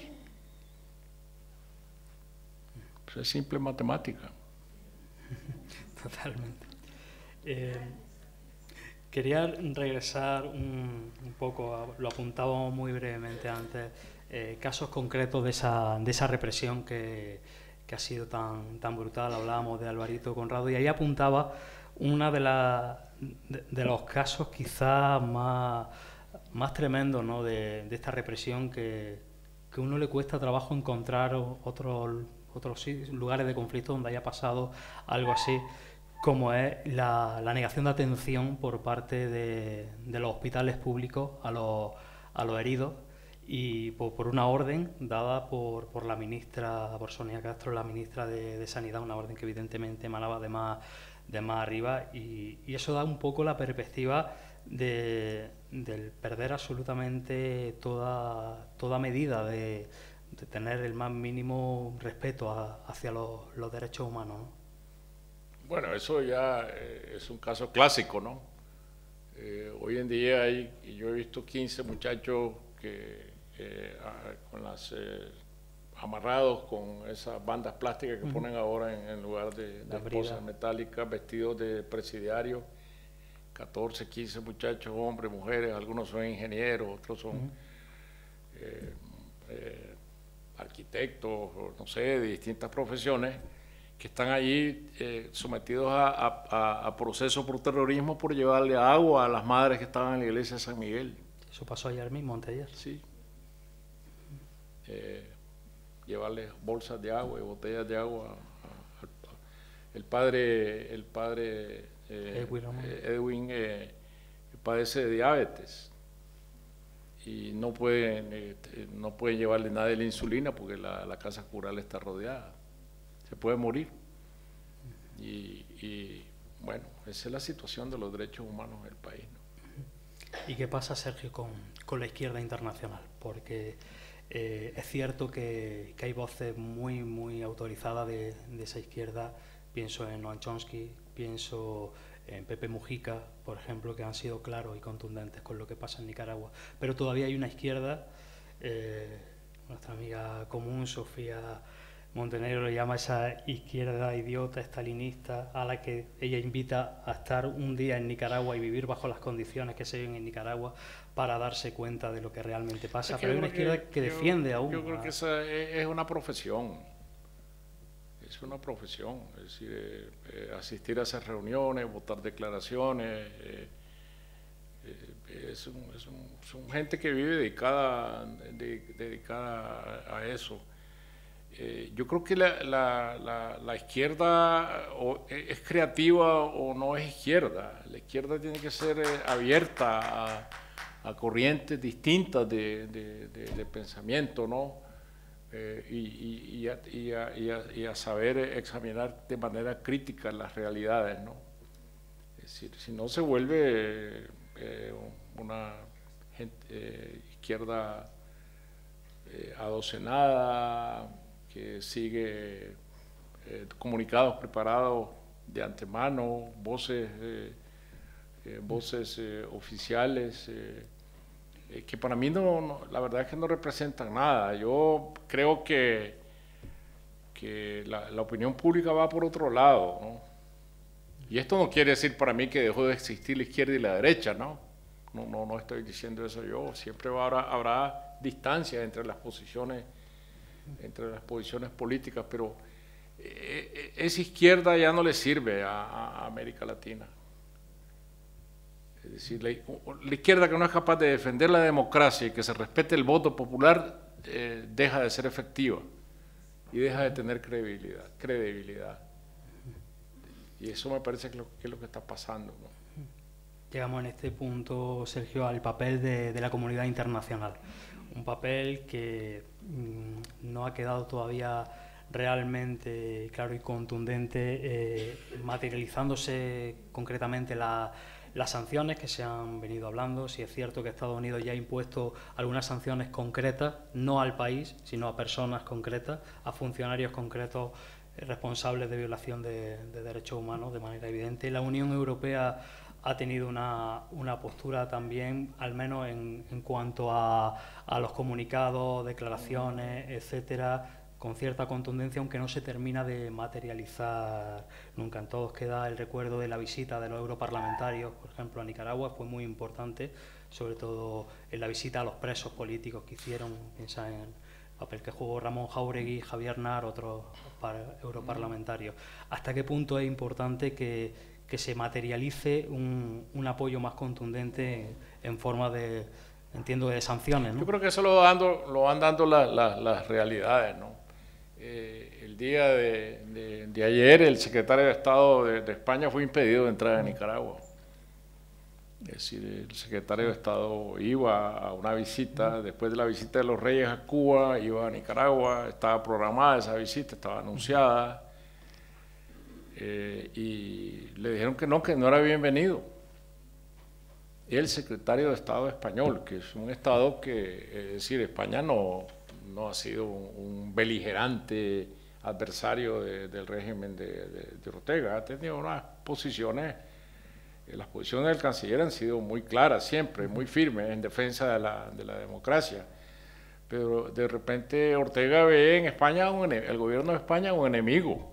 Pues es simple matemática. Totalmente. Eh, quería regresar un, un poco, a, lo apuntábamos muy brevemente antes, eh, casos concretos de esa, de esa represión que, que ha sido tan, tan brutal. Hablábamos de Alvarito Conrado y ahí apuntaba una de las De, de los casos quizás más, más tremendos, ¿no? de, de esta represión que, que a uno le cuesta trabajo encontrar otros otros lugares de conflicto donde haya pasado algo así, como es la, la negación de atención por parte de, de los hospitales públicos a los, a los heridos, y por, por una orden dada por, por la ministra, por Sonia Castro, la ministra de, de Sanidad, una orden que evidentemente emanaba de más, de más arriba, y, y eso da un poco la perspectiva de, del perder absolutamente toda, toda medida de, de tener el más mínimo respeto a, hacia los, los derechos humanos, ¿no? Bueno, eso ya eh, es un caso clásico, ¿no? Eh, hoy en día hay, yo he visto quince muchachos que eh, con las eh, amarrados con esas bandas plásticas que uh-huh. ponen ahora en, en lugar de, de esposas metálicas, vestidos de presidiarios, catorce, quince muchachos, hombres, mujeres, algunos son ingenieros, otros son uh-huh. eh, eh, arquitectos, no sé, de distintas profesiones, que están allí eh, sometidos a, a, a procesos por terrorismo por llevarle agua a las madres que estaban en la iglesia de San Miguel. Eso pasó ayer mismo, anteayer. Sí. Eh, llevarles bolsas de agua y botellas de agua. A, a, a, el padre, el padre eh, Edwin, eh, Edwin eh, padece de diabetes y no pueden, eh, no pueden llevarle nada de la insulina porque la, la casa cural está rodeada. Se puede morir. Y, y bueno, esa es la situación de los derechos humanos en el país, ¿no? ¿Y qué pasa, Sergio, con, con la izquierda internacional? Porque eh, es cierto que, que hay voces muy, muy autorizadas de, de esa izquierda. Pienso en Noam Chomsky, pienso en Pepe Mujica, por ejemplo, que han sido claros y contundentes con lo que pasa en Nicaragua. Pero todavía hay una izquierda, eh, nuestra amiga común, Sofía Montenegro, le llama esa izquierda idiota, estalinista, a la que ella invita a estar un día en Nicaragua y vivir bajo las condiciones que se viven en Nicaragua para darse cuenta de lo que realmente pasa. Es que Pero hay una izquierda que, que yo, defiende aún. Yo creo que esa es una profesión, es una profesión, es decir, eh, eh, asistir a esas reuniones, votar declaraciones, eh, eh, es, un, es, un, son gente que vive dedicada, de, dedicada a, a eso. Eh, yo creo que la, la, la, la izquierda o es creativa o no es izquierda. La izquierda tiene que ser eh, abierta a, a corrientes distintas de, de, de, de pensamiento, ¿no? Eh, y, y, y, a, y, a, y, a, y a saber examinar de manera crítica las realidades, ¿no? Es decir, si no se vuelve eh, una gente, eh, izquierda eh, adocenada, que sigue eh, comunicados preparados de antemano, voces, eh, eh, voces eh, oficiales, eh, eh, que para mí no, no, la verdad es que no representan nada. Yo creo que, que la, la opinión pública va por otro lado, ¿no? Y esto no quiere decir para mí que dejó de existir la izquierda y la derecha, ¿no? No, no, no estoy diciendo eso yo. Siempre habrá, habrá distancia entre las posiciones entre las posiciones políticas, pero eh, esa izquierda ya no le sirve a, a América Latina. Es decir, la, la izquierda que no es capaz de defender la democracia y que se respete el voto popular eh, deja de ser efectiva y deja de tener credibilidad, credibilidad. Y eso me parece que, lo, que es lo que está pasando, ¿no? Llegamos en este punto, Sergio, al papel de, de la comunidad internacional. Un papel que mmm, no ha quedado todavía realmente claro y contundente, eh, materializándose concretamente la, las sanciones que se han venido hablando. Si es cierto que Estados Unidos ya ha impuesto algunas sanciones concretas, no al país, sino a personas concretas, a funcionarios concretos eh, responsables de violación de, de derechos humanos de manera evidente. La Unión Europea ha tenido una, una postura también, al menos en, en cuanto a, a los comunicados, declaraciones, etcétera, con cierta contundencia, aunque no se termina de materializar nunca. En todos queda el recuerdo de la visita de los europarlamentarios, por ejemplo, a Nicaragua, fue muy importante, sobre todo en la visita a los presos políticos que hicieron, piensa en el papel que jugó Ramón Jáuregui, Javier Nar, otros europarlamentarios. ¿Hasta qué punto es importante que que se materialice un, un apoyo más contundente en, en forma de, entiendo, de sanciones, ¿no? Yo creo que eso lo, dando, lo van dando la, la, las realidades, ¿no? eh, el día de, de, de ayer el secretario de Estado de, de España fue impedido de entrar a Nicaragua. Es decir, el secretario de Estado iba a una visita, después de la visita de los Reyes a Cuba, iba a Nicaragua, estaba programada esa visita, estaba anunciada, eh, y le dijeron que no, que no era bienvenido. El secretario de Estado español, que es un Estado que, es decir, España no, no ha sido un beligerante adversario de, del régimen de, de, de Ortega, ha tenido unas posiciones. Las posiciones del canciller han sido muy claras siempre, muy firmes en defensa de la, de la democracia, pero de repente Ortega ve en España, un, el gobierno de España, un enemigo,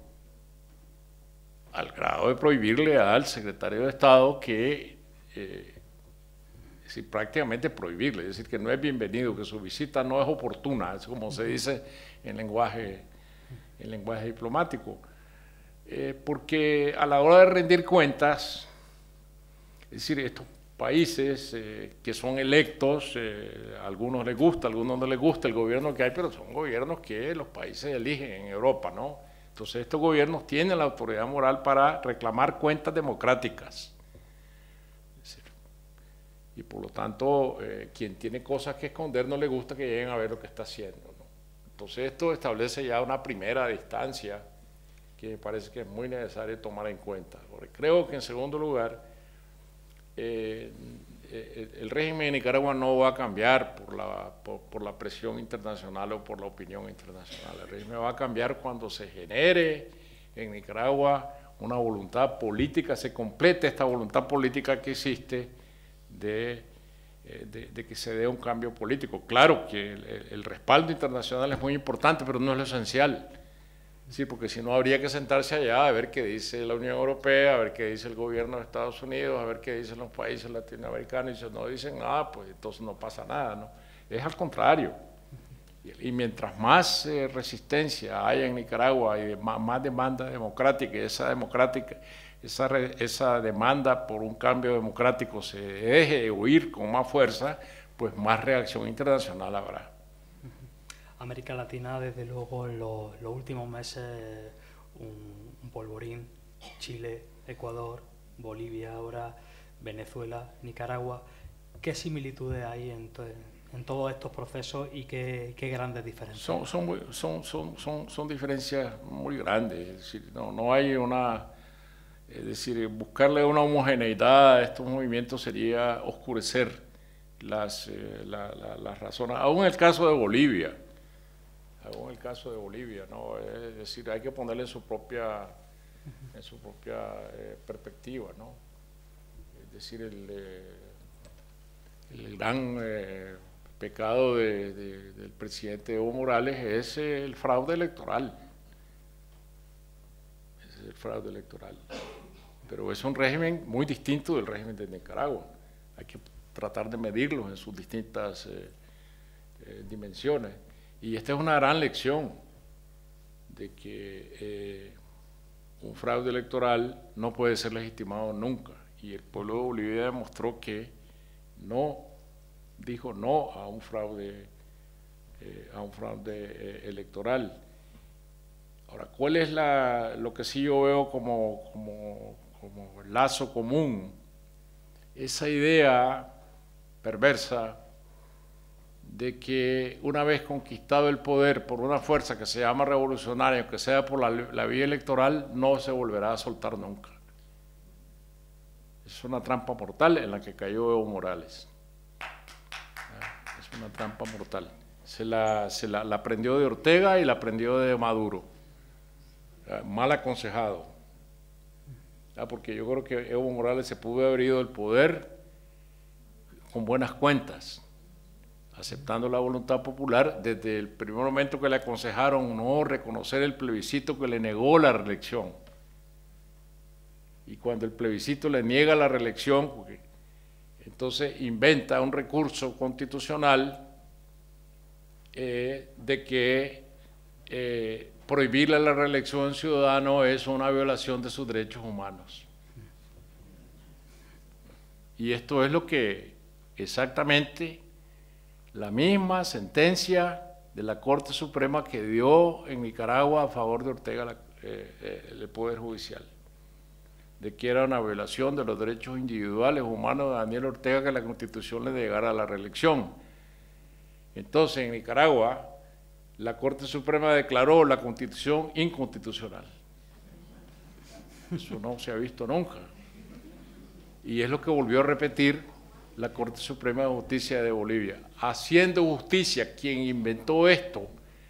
al grado de prohibirle al secretario de Estado que, eh, es decir, prácticamente prohibirle, es decir, que no es bienvenido, que su visita no es oportuna, es como se dice en lenguaje, en lenguaje diplomático, eh, porque a la hora de rendir cuentas, es decir, estos países eh, que son electos, eh, a algunos les gusta, a algunos no les gusta el gobierno que hay, pero son gobiernos que los países eligen en Europa, ¿no? Entonces estos gobiernos tienen la autoridad moral para reclamar cuentas democráticas. Es decir, y por lo tanto, eh, quien tiene cosas que esconder no le gusta que lleguen a ver lo que está haciendo, ¿no? Entonces esto establece ya una primera distancia que me parece que es muy necesario tomar en cuenta. Porque creo que en segundo lugar, Eh, el, el régimen de Nicaragua no va a cambiar por la, por, por la presión internacional o por la opinión internacional. El régimen va a cambiar cuando se genere en Nicaragua una voluntad política, se complete esta voluntad política que existe de, de, de que se dé un cambio político. Claro que el, el respaldo internacional es muy importante, pero no es lo esencial. Sí, porque si no habría que sentarse allá a ver qué dice la Unión Europea, a ver qué dice el gobierno de Estados Unidos, a ver qué dicen los países latinoamericanos, y si no dicen nada, pues entonces no pasa nada, ¿no? Es al contrario. Y, y mientras más eh, resistencia haya en Nicaragua y más, más demanda democrática, y esa, democrática esa, re, esa demanda por un cambio democrático se deje de oír con más fuerza, pues más reacción internacional habrá. América Latina, desde luego, en los, los últimos meses, un, un polvorín. Chile, Ecuador, Bolivia, ahora Venezuela, Nicaragua. ¿Qué similitudes hay en, to, en todos estos procesos y qué, qué grandes diferencias? Son, son, muy, son, son, son, son diferencias muy grandes. Es decir, no, no hay una... Es decir, buscarle una homogeneidad a estos movimientos sería oscurecer las, eh, la, la, las razones. Aún en el caso de Bolivia, en el caso de Bolivia, ¿no? Es decir, hay que ponerle en su propia, en su propia eh, perspectiva, ¿no? Es decir, el, eh, el gran eh, pecado de, de, del presidente Evo Morales es eh, el fraude electoral. Es el fraude electoral. Pero es un régimen muy distinto del régimen de Nicaragua. Hay que tratar de medirlos en sus distintas eh, eh, dimensiones. Y esta es una gran lección de que eh, un fraude electoral no puede ser legitimado nunca. Y el pueblo de Bolivia demostró que no, dijo no a un fraude, eh, a un fraude eh, electoral. Ahora, ¿cuál es la, lo que sí yo veo como, como, como lazo común? Esa idea perversa de que una vez conquistado el poder por una fuerza que se llama revolucionaria, que sea por la, la vía electoral, no se volverá a soltar nunca. Es una trampa mortal en la que cayó Evo Morales. Es una trampa mortal. Se la, se la, la aprendió de Ortega y la aprendió de Maduro. Mal aconsejado. Porque yo creo que Evo Morales se pudo haber ido del poder con buenas cuentas, aceptando la voluntad popular desde el primer momento que le aconsejaron no reconocer el plebiscito que le negó la reelección. Y cuando el plebiscito le niega la reelección, porque entonces inventa un recurso constitucional eh, de que eh, prohibirle la reelección a un ciudadano es una violación de sus derechos humanos. Y esto es lo que exactamente la misma sentencia de la Corte Suprema que dio en Nicaragua a favor de Ortega la, eh, eh, el Poder Judicial, de que era una violación de los derechos individuales humanos de Daniel Ortega que la Constitución le negara la reelección. Entonces, en Nicaragua, la Corte Suprema declaró la Constitución inconstitucional. Eso no se ha visto nunca. Y es lo que volvió a repetir la Corte Suprema de Justicia de Bolivia. Haciendo justicia, quien inventó esto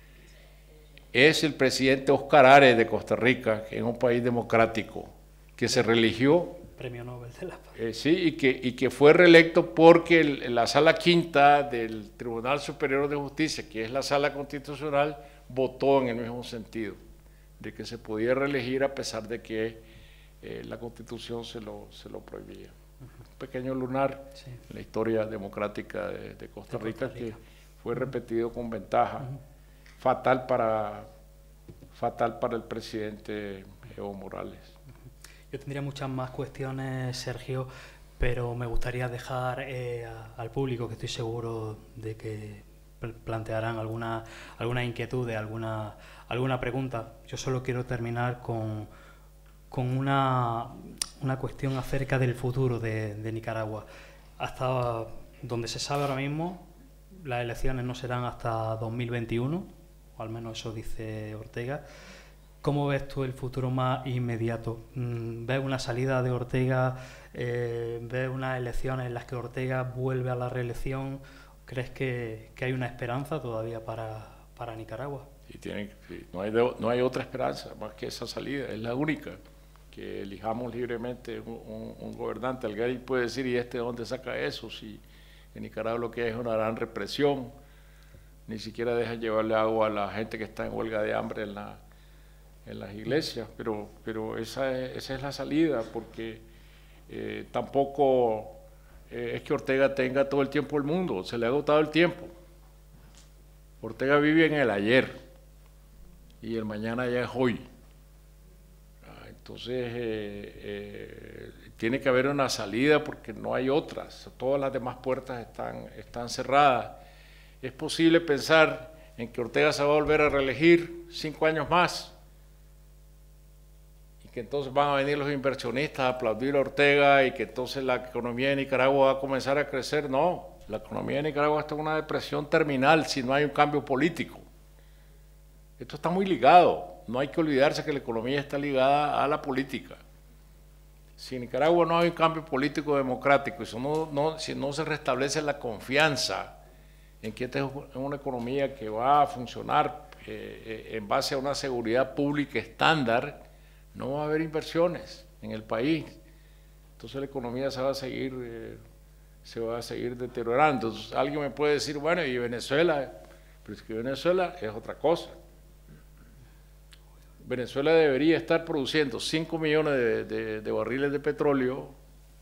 es el presidente Oscar Ares de Costa Rica, que es un país democrático, que se reeligió. Premio Nobel de la Paz. Eh, sí, y que, y que fue reelecto porque el, la Sala Quinta del Tribunal Superior de Justicia, que es la Sala Constitucional, votó en el mismo sentido, de que se podía reelegir a pesar de que eh, la Constitución se lo, se lo prohibía. Un pequeño lunar sí. en la historia democrática de, de, Costa, de Rica, Costa Rica, que fue repetido con ventaja, uh-huh. fatal, para, fatal para el presidente Evo Morales. Yo tendría muchas más cuestiones, Sergio, pero me gustaría dejar eh, a, al público, que estoy seguro de que plantearán alguna, alguna inquietud, alguna, alguna pregunta. Yo solo quiero terminar con, con una, una cuestión acerca del futuro de, de Nicaragua. Hasta donde se sabe ahora mismo, las elecciones no serán hasta dos mil veintiuno, o al menos eso dice Ortega. ¿Cómo ves tú el futuro más inmediato? ¿Ves una salida de Ortega? Eh, ¿Ves unas elecciones en las que Ortega vuelve a la reelección? ¿Crees que, que hay una esperanza todavía para, para Nicaragua? Y tiene, no, hay de, no hay otra esperanza más que esa salida, es la única, que elijamos libremente un, un, un gobernante. Alguien puede decir, ¿y este de dónde saca eso? Si en Nicaragua lo que hay es una gran represión, ni siquiera dejan llevarle agua a la gente que está en huelga de hambre en la en las iglesias, pero, pero esa, es, esa es la salida, porque eh, tampoco eh, es que Ortega tenga todo el tiempo del mundo, se le ha agotado el tiempo. Ortega vive en el ayer, y el mañana ya es hoy. Ah, entonces, eh, eh, tiene que haber una salida, porque no hay otras, todas las demás puertas están, están cerradas. Es posible pensar en que Ortega se va a volver a reelegir cinco años más, que entonces van a venir los inversionistas a aplaudir a Ortega y que entonces la economía de Nicaragua va a comenzar a crecer. No, la economía de Nicaragua está en una depresión terminal si no hay un cambio político. Esto está muy ligado, no hay que olvidarse que la economía está ligada a la política. Si en Nicaragua no hay un cambio político democrático, y si no, no, si no se restablece la confianza en que esta es una economía que va a funcionar eh, eh, en base a una seguridad pública estándar, no va a haber inversiones en el país. Entonces la economía se va a seguir, eh, se va a seguir deteriorando. Entonces, alguien me puede decir, bueno, y Venezuela, pero es que Venezuela es otra cosa. Venezuela debería estar produciendo cinco millones de, de, de barriles de petróleo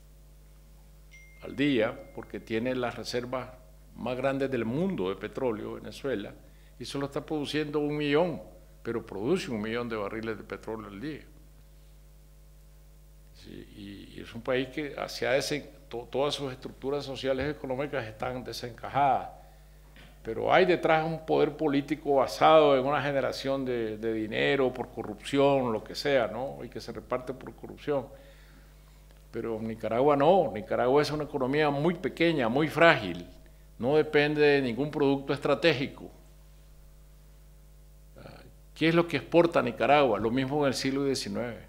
al día, porque tiene las reservas más grandes del mundo de petróleo, Venezuela, y solo está produciendo un millón, pero produce un millón de barriles de petróleo al día. Sí, y es un país que hacia ese, to, todas sus estructuras sociales y económicas están desencajadas, pero hay detrás un poder político basado en una generación de, de dinero por corrupción, lo que sea, ¿no? Y que se reparte por corrupción. Pero Nicaragua no, Nicaragua es una economía muy pequeña, muy frágil, no depende de ningún producto estratégico. ¿Qué es lo que exporta Nicaragua? Lo mismo en el siglo diecinueve.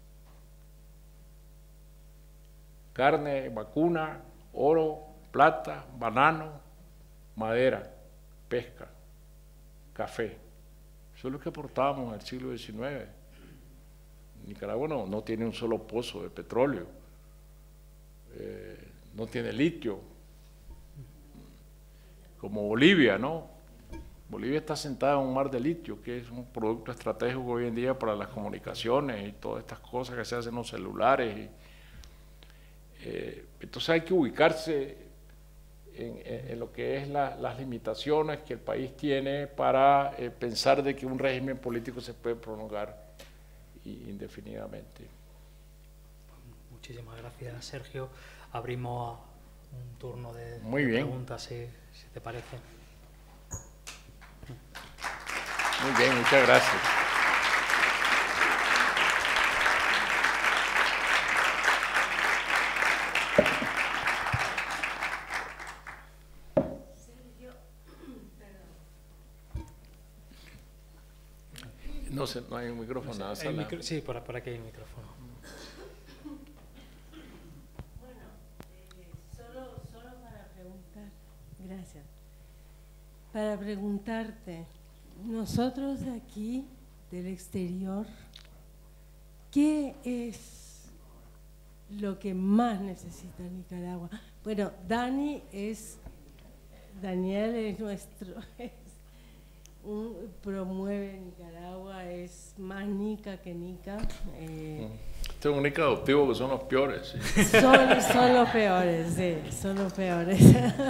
Carne, vacuna, oro, plata, banano, madera, pesca, café. Eso es lo que exportábamos en el siglo diecinueve. Nicaragua no, no tiene un solo pozo de petróleo, eh, no tiene litio, como Bolivia, ¿no? Bolivia está sentada en un mar de litio, que es un producto estratégico hoy en día para las comunicaciones y todas estas cosas que se hacen en los celulares. Y, eh, entonces hay que ubicarse en, en, en lo que es la, las limitaciones que el país tiene para eh, pensar de que un régimen político se puede prolongar indefinidamente. Muchísimas gracias, Sergio. Abrimos un turno de, Muy de bien. preguntas, si, si te parece. Muy bien, muchas gracias. No sé, no hay un micrófono. No sé, hay micro, sí, por, por aquí hay un micrófono. Bueno, eh, solo, solo para preguntar, gracias. Para preguntarte, nosotros aquí del exterior, ¿qué es lo que más necesita Nicaragua? Bueno, Dani es, Daniel es nuestro, es un, promueve Nicaragua, es más nica que nica. Eh, este es un nica adoptivo que son los peores. ¿Sí? Son, son los peores, sí, son los peores.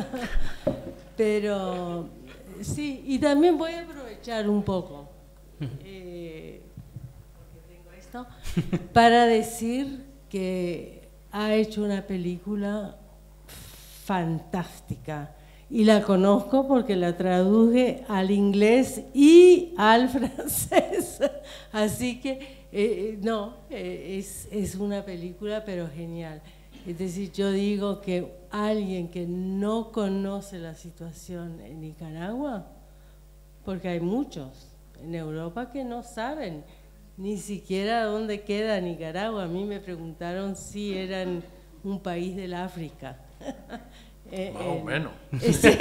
Pero sí, y también voy a aprovechar un poco, eh, porque tengo esto, para decir que ha hecho una película fantástica. Y la conozco porque la traduje al inglés y al francés. Así que, eh, no, eh, es, es una película pero genial. Es decir, yo digo que alguien que no conoce la situación en Nicaragua, porque hay muchos en Europa que no saben ni siquiera dónde queda Nicaragua. A mí me preguntaron si eran un país del África. Eh, Más eh, o menos. Eh, sí.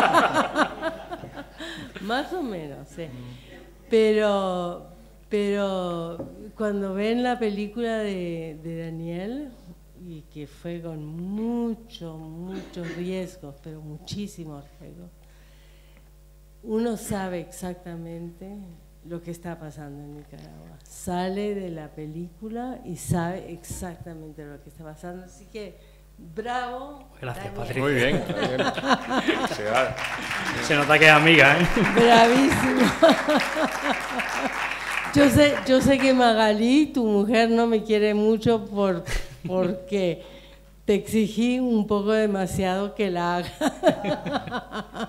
Más o menos, sí. Pero, pero cuando ven la película de, de Daniel, y que fue con mucho, muchos riesgos, pero muchísimos riesgos, uno sabe exactamente lo que está pasando en Nicaragua. Sale de la película y sabe exactamente lo que está pasando. Así que bravo. Gracias, Daniel. Patricia. Muy bien. Se, Se nota que es amiga, ¿eh? Bravísimo. Yo sé, yo sé que Magalí, tu mujer, no me quiere mucho por, porque te exigí un poco demasiado que la haga.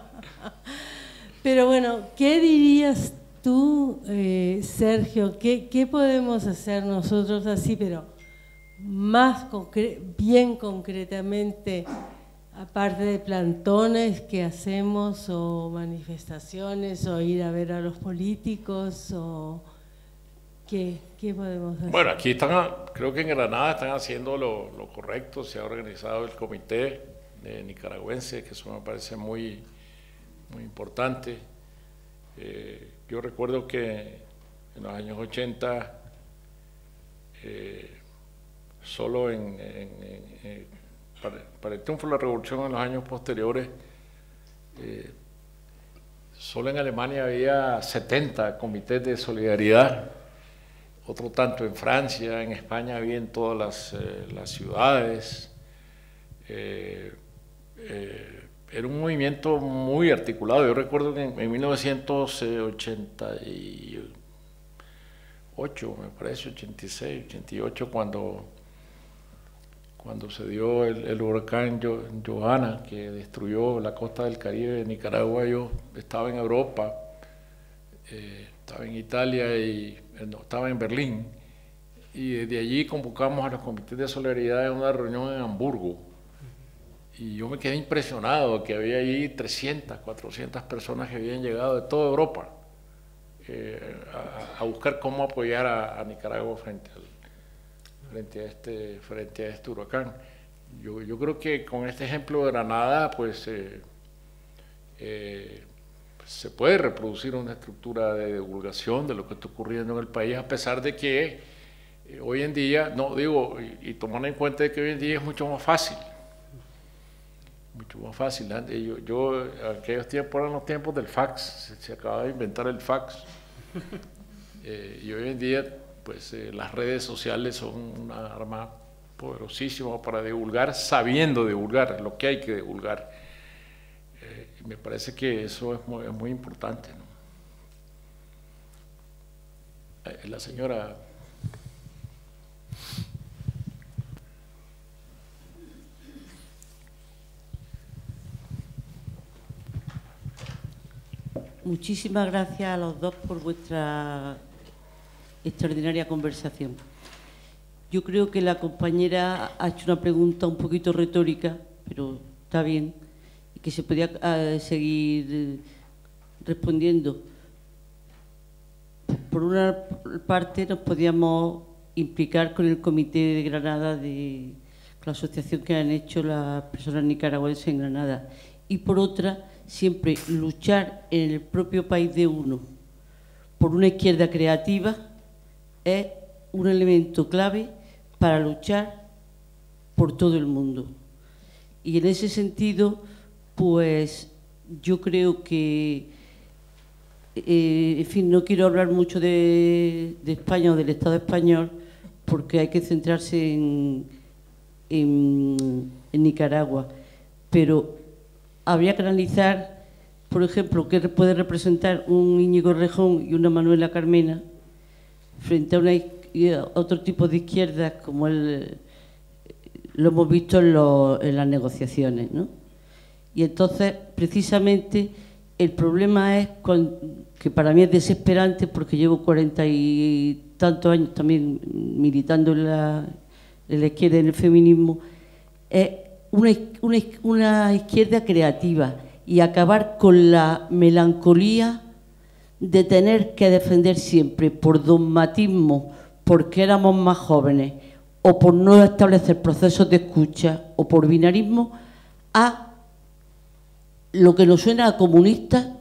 Pero bueno, ¿qué dirías tú, eh, Sergio? ¿Qué, ¿Qué podemos hacer nosotros así, pero más concre bien concretamente, aparte de plantones que hacemos o manifestaciones o ir a ver a los políticos o qué, qué podemos hacer? Bueno, aquí están, creo que en Granada están haciendo lo, lo correcto, se ha organizado el comité de nicaragüense, que eso me parece muy, muy importante. Eh, yo recuerdo que en los años ochenta eh, solo en, en, en, en para, para el triunfo de la revolución en los años posteriores, eh, solo en Alemania había setenta comités de solidaridad, otro tanto en Francia, en España había en todas las, eh, las ciudades. Eh, eh, era un movimiento muy articulado. Yo recuerdo que en, en mil novecientos ochenta y ocho, me parece, ochenta y seis, ochenta y ocho, cuando cuando se dio el, el huracán Johanna, que destruyó la costa del Caribe de Nicaragua. Yo estaba en Europa, eh, estaba en Italia y eh, no, estaba en Berlín, y desde allí convocamos a los comités de solidaridad en una reunión en Hamburgo, y yo me quedé impresionado que había allí trescientas, cuatrocientas personas que habían llegado de toda Europa eh, a, a buscar cómo apoyar a, a Nicaragua frente al frente a este frente a este huracán. Yo, yo creo que con este ejemplo de Granada, pues eh, eh, se puede reproducir una estructura de divulgación de lo que está ocurriendo en el país, a pesar de que eh, hoy en día, no digo, y, y tomando en cuenta de que hoy en día es mucho más fácil, mucho más fácil. Yo, yo aquellos tiempos eran los tiempos del fax, se, se acaba de inventar el fax, eh, y hoy en día pues eh, las redes sociales son una arma poderosísima para divulgar, sabiendo divulgar lo que hay que divulgar. Eh, y me parece que eso es muy, es muy importante, ¿no? Eh, la señora... muchísimas gracias a los dos por vuestra extraordinaria conversación. Yo creo que la compañera ha hecho una pregunta un poquito retórica, pero está bien, y que se podía uh, seguir uh, respondiendo. Por una parte, nos podíamos implicar con el Comité de Granada, de con la asociación que han hecho las personas nicaragüenses en Granada, y por otra, siempre luchar en el propio país de uno por una izquierda creativa es un elemento clave para luchar por todo el mundo. Y en ese sentido, pues yo creo que, eh, en fin, no quiero hablar mucho de, de España o del Estado español, porque hay que centrarse en, en, en Nicaragua, pero habría que analizar, por ejemplo, qué puede representar un Íñigo Errejón y una Manuela Carmena frente a, una, a otro tipo de izquierdas, como el, lo hemos visto en, lo, en las negociaciones, ¿no? Y entonces, precisamente, el problema es con, que para mí es desesperante, porque llevo cuarenta y tantos años también militando en la, en la izquierda y en el feminismo, es una, una, una izquierda creativa y acabar con la melancolía de tener que defender siempre por dogmatismo, porque éramos más jóvenes, o por no establecer procesos de escucha, o por binarismo, a lo que nos suena a comunista,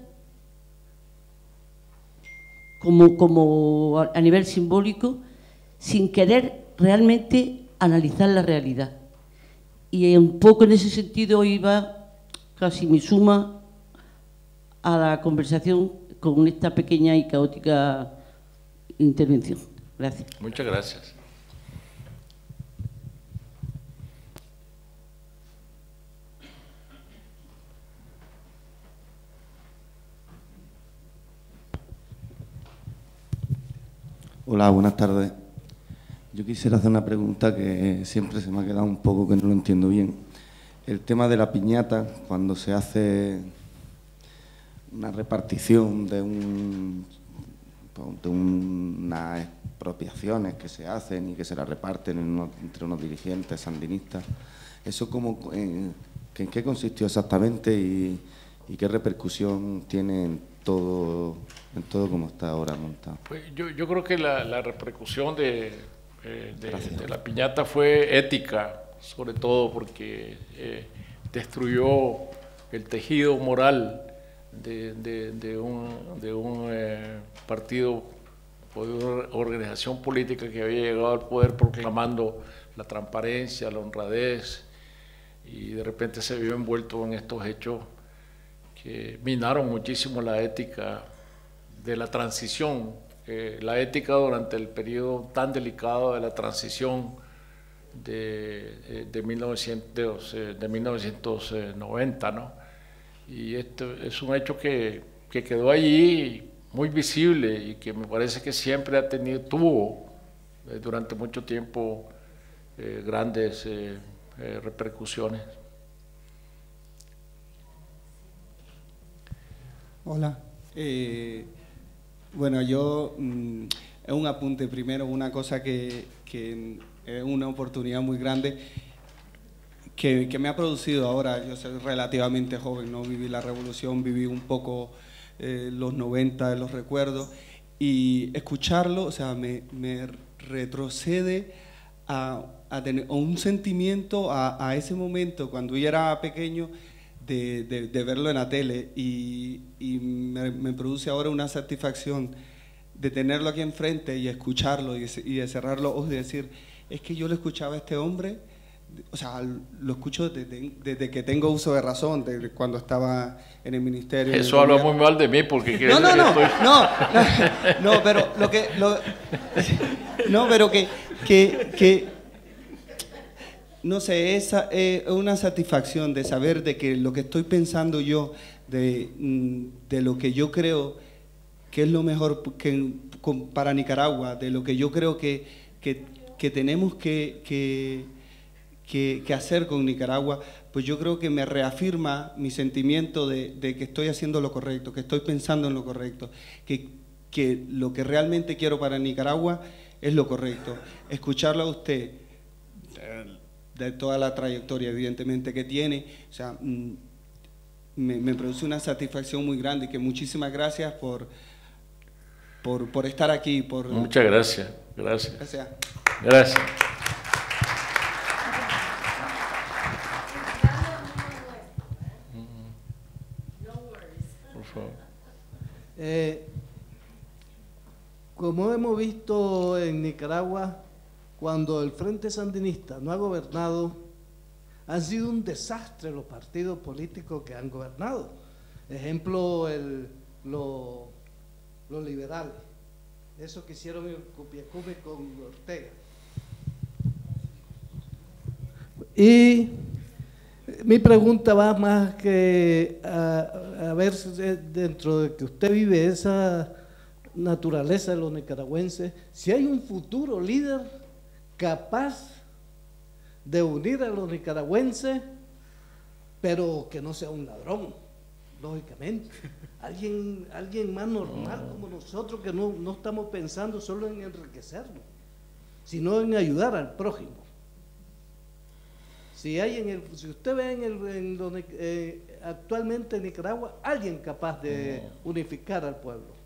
como, como a nivel simbólico, sin querer realmente analizar la realidad. Y un poco en ese sentido iba casi mi suma a la conversación con esta pequeña y caótica intervención. Gracias. Muchas gracias. Hola, buenas tardes. Yo quisiera hacer una pregunta que siempre se me ha quedado un poco que no lo entiendo bien. El tema de la piñata, cuando se hace una repartición de, un, de unas expropiaciones que se hacen y que se las reparten en unos, entre unos dirigentes sandinistas, ¿eso cómo, en, en qué consistió exactamente y, y qué repercusión tiene en todo, en todo como está ahora montado? Pues yo, yo creo que la, la repercusión de, eh, de, de la piñata fue ética, sobre todo porque eh, destruyó el tejido moral de, de, de un, de un eh, partido o de una organización política que había llegado al poder proclamando la transparencia, la honradez, y de repente se vio envuelto en estos hechos que minaron muchísimo la ética de la transición, eh, la ética durante el periodo tan delicado de la transición de, de, mil novecientos, de mil novecientos noventa, ¿no? Y esto es un hecho que, que quedó allí muy visible y que me parece que siempre ha tenido, tuvo eh, durante mucho tiempo eh, grandes eh, eh, repercusiones. Hola. Eh, bueno, yo, mm, es un apunte primero, una cosa que, que es una oportunidad muy grande que, que me ha producido ahora. Yo soy relativamente joven, no viví la revolución, viví un poco eh, los noventa, los recuerdos, y escucharlo, o sea, me, me retrocede a, a, tener, a un sentimiento, a, a ese momento cuando yo era pequeño, De, de, de verlo en la tele, y, y me, me produce ahora una satisfacción de tenerlo aquí enfrente y escucharlo y, y de cerrar los ojos y decir, es que yo lo escuchaba a este hombre, o sea, lo escucho desde, desde que tengo uso de razón, desde cuando estaba en el ministerio. Eso habla muy mal de mí porque... No, no, no, estoy... no, no, no, pero lo que... Lo, no, pero que... que, que no sé, es eh, una satisfacción de saber de que lo que estoy pensando yo, de, de lo que yo creo que es lo mejor que, para Nicaragua, de lo que yo creo que, que, que tenemos que, que, que, que hacer con Nicaragua, pues yo creo que me reafirma mi sentimiento de, de que estoy haciendo lo correcto, que estoy pensando en lo correcto, que, que lo que realmente quiero para Nicaragua es lo correcto. Escucharlo a usted, de, de toda la trayectoria evidentemente que tiene, o sea, me, me produce una satisfacción muy grande, y que muchísimas gracias por, por, por estar aquí. Por, Muchas gracias, gracias. Gracias. Gracias. Por favor. Eh, como hemos visto en Nicaragua, cuando el Frente Sandinista no ha gobernado, han sido un desastre los partidos políticos que han gobernado. Ejemplo, el, lo, los liberales, eso que hicieron en Copiapó con Ortega. Y mi pregunta va más que a, a ver dentro de que usted vive esa naturaleza de los nicaragüenses, si hay un futuro líder capaz de unir a los nicaragüenses, pero que no sea un ladrón, lógicamente. Alguien, alguien más normal como nosotros, que no, no estamos pensando solo en enriquecernos, sino en ayudar al prójimo. Si, hay en el, si usted ve en el, en donde, eh, actualmente en Nicaragua alguien capaz de unificar al pueblo.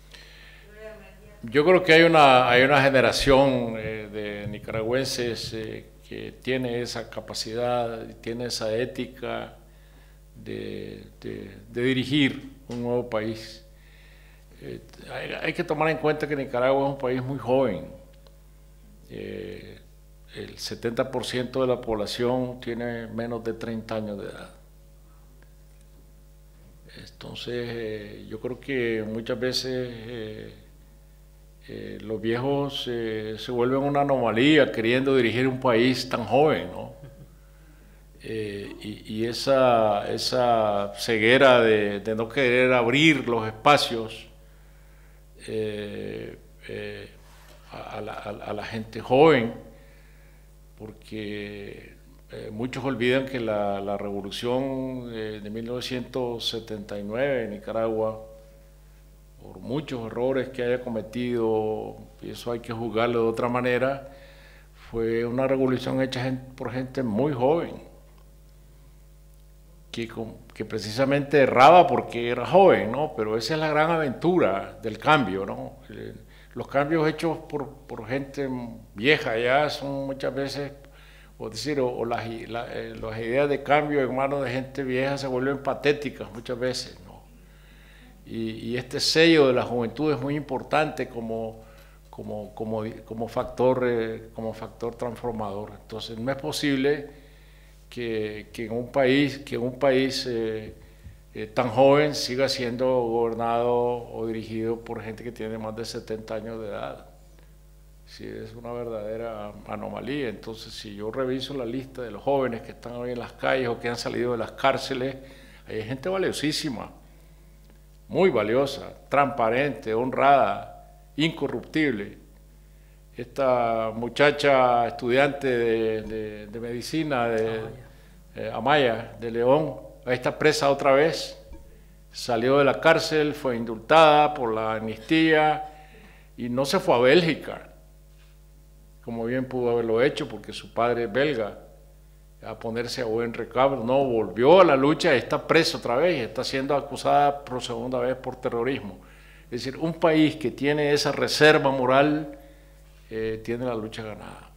Yo creo que hay una, hay una generación eh, de nicaragüenses eh, que tiene esa capacidad, tiene esa ética de, de, de dirigir un nuevo país. Eh, hay, hay que tomar en cuenta que Nicaragua es un país muy joven. Eh, el setenta por ciento de la población tiene menos de treinta años de edad. Entonces, eh, yo creo que muchas veces eh, eh, los viejos eh, se vuelven una anomalía queriendo dirigir un país tan joven, ¿no? Eh, y, y esa, esa ceguera de, de no querer abrir los espacios eh, eh, a, la, a, a la gente joven, porque eh, muchos olvidan que la, la revolución eh, de mil novecientos setenta y nueve en Nicaragua, por muchos errores que haya cometido, y eso hay que juzgarlo de otra manera, fue una revolución hecha por gente muy joven, que, que precisamente erraba porque era joven, ¿no? Pero esa es la gran aventura del cambio, ¿no? Los cambios hechos por, por gente vieja ya son muchas veces, o decir, o, o las, la, eh, las ideas de cambio en manos de gente vieja se vuelven patéticas muchas veces, ¿no? Y, y este sello de la juventud es muy importante como, como, como, como, factor, eh, como factor transformador. Entonces no es posible que, que en un país, que en un país eh, eh, tan joven siga siendo gobernado o dirigido por gente que tiene más de setenta años de edad. Sí, es una verdadera anomalía. Entonces, si yo reviso la lista de los jóvenes que están hoy en las calles o que han salido de las cárceles, hay gente valiosísima, muy valiosa, transparente, honrada, incorruptible. Esta muchacha estudiante de, de, de medicina de eh, Amaya, de León, ahí está presa otra vez, salió de la cárcel, fue indultada por la amnistía y no se fue a Bélgica, como bien pudo haberlo hecho porque su padre es belga, a ponerse a buen recaudo. No, volvió a la lucha y está preso otra vez y está siendo acusada por segunda vez por terrorismo. Es decir, un país que tiene esa reserva moral eh, tiene la lucha ganada.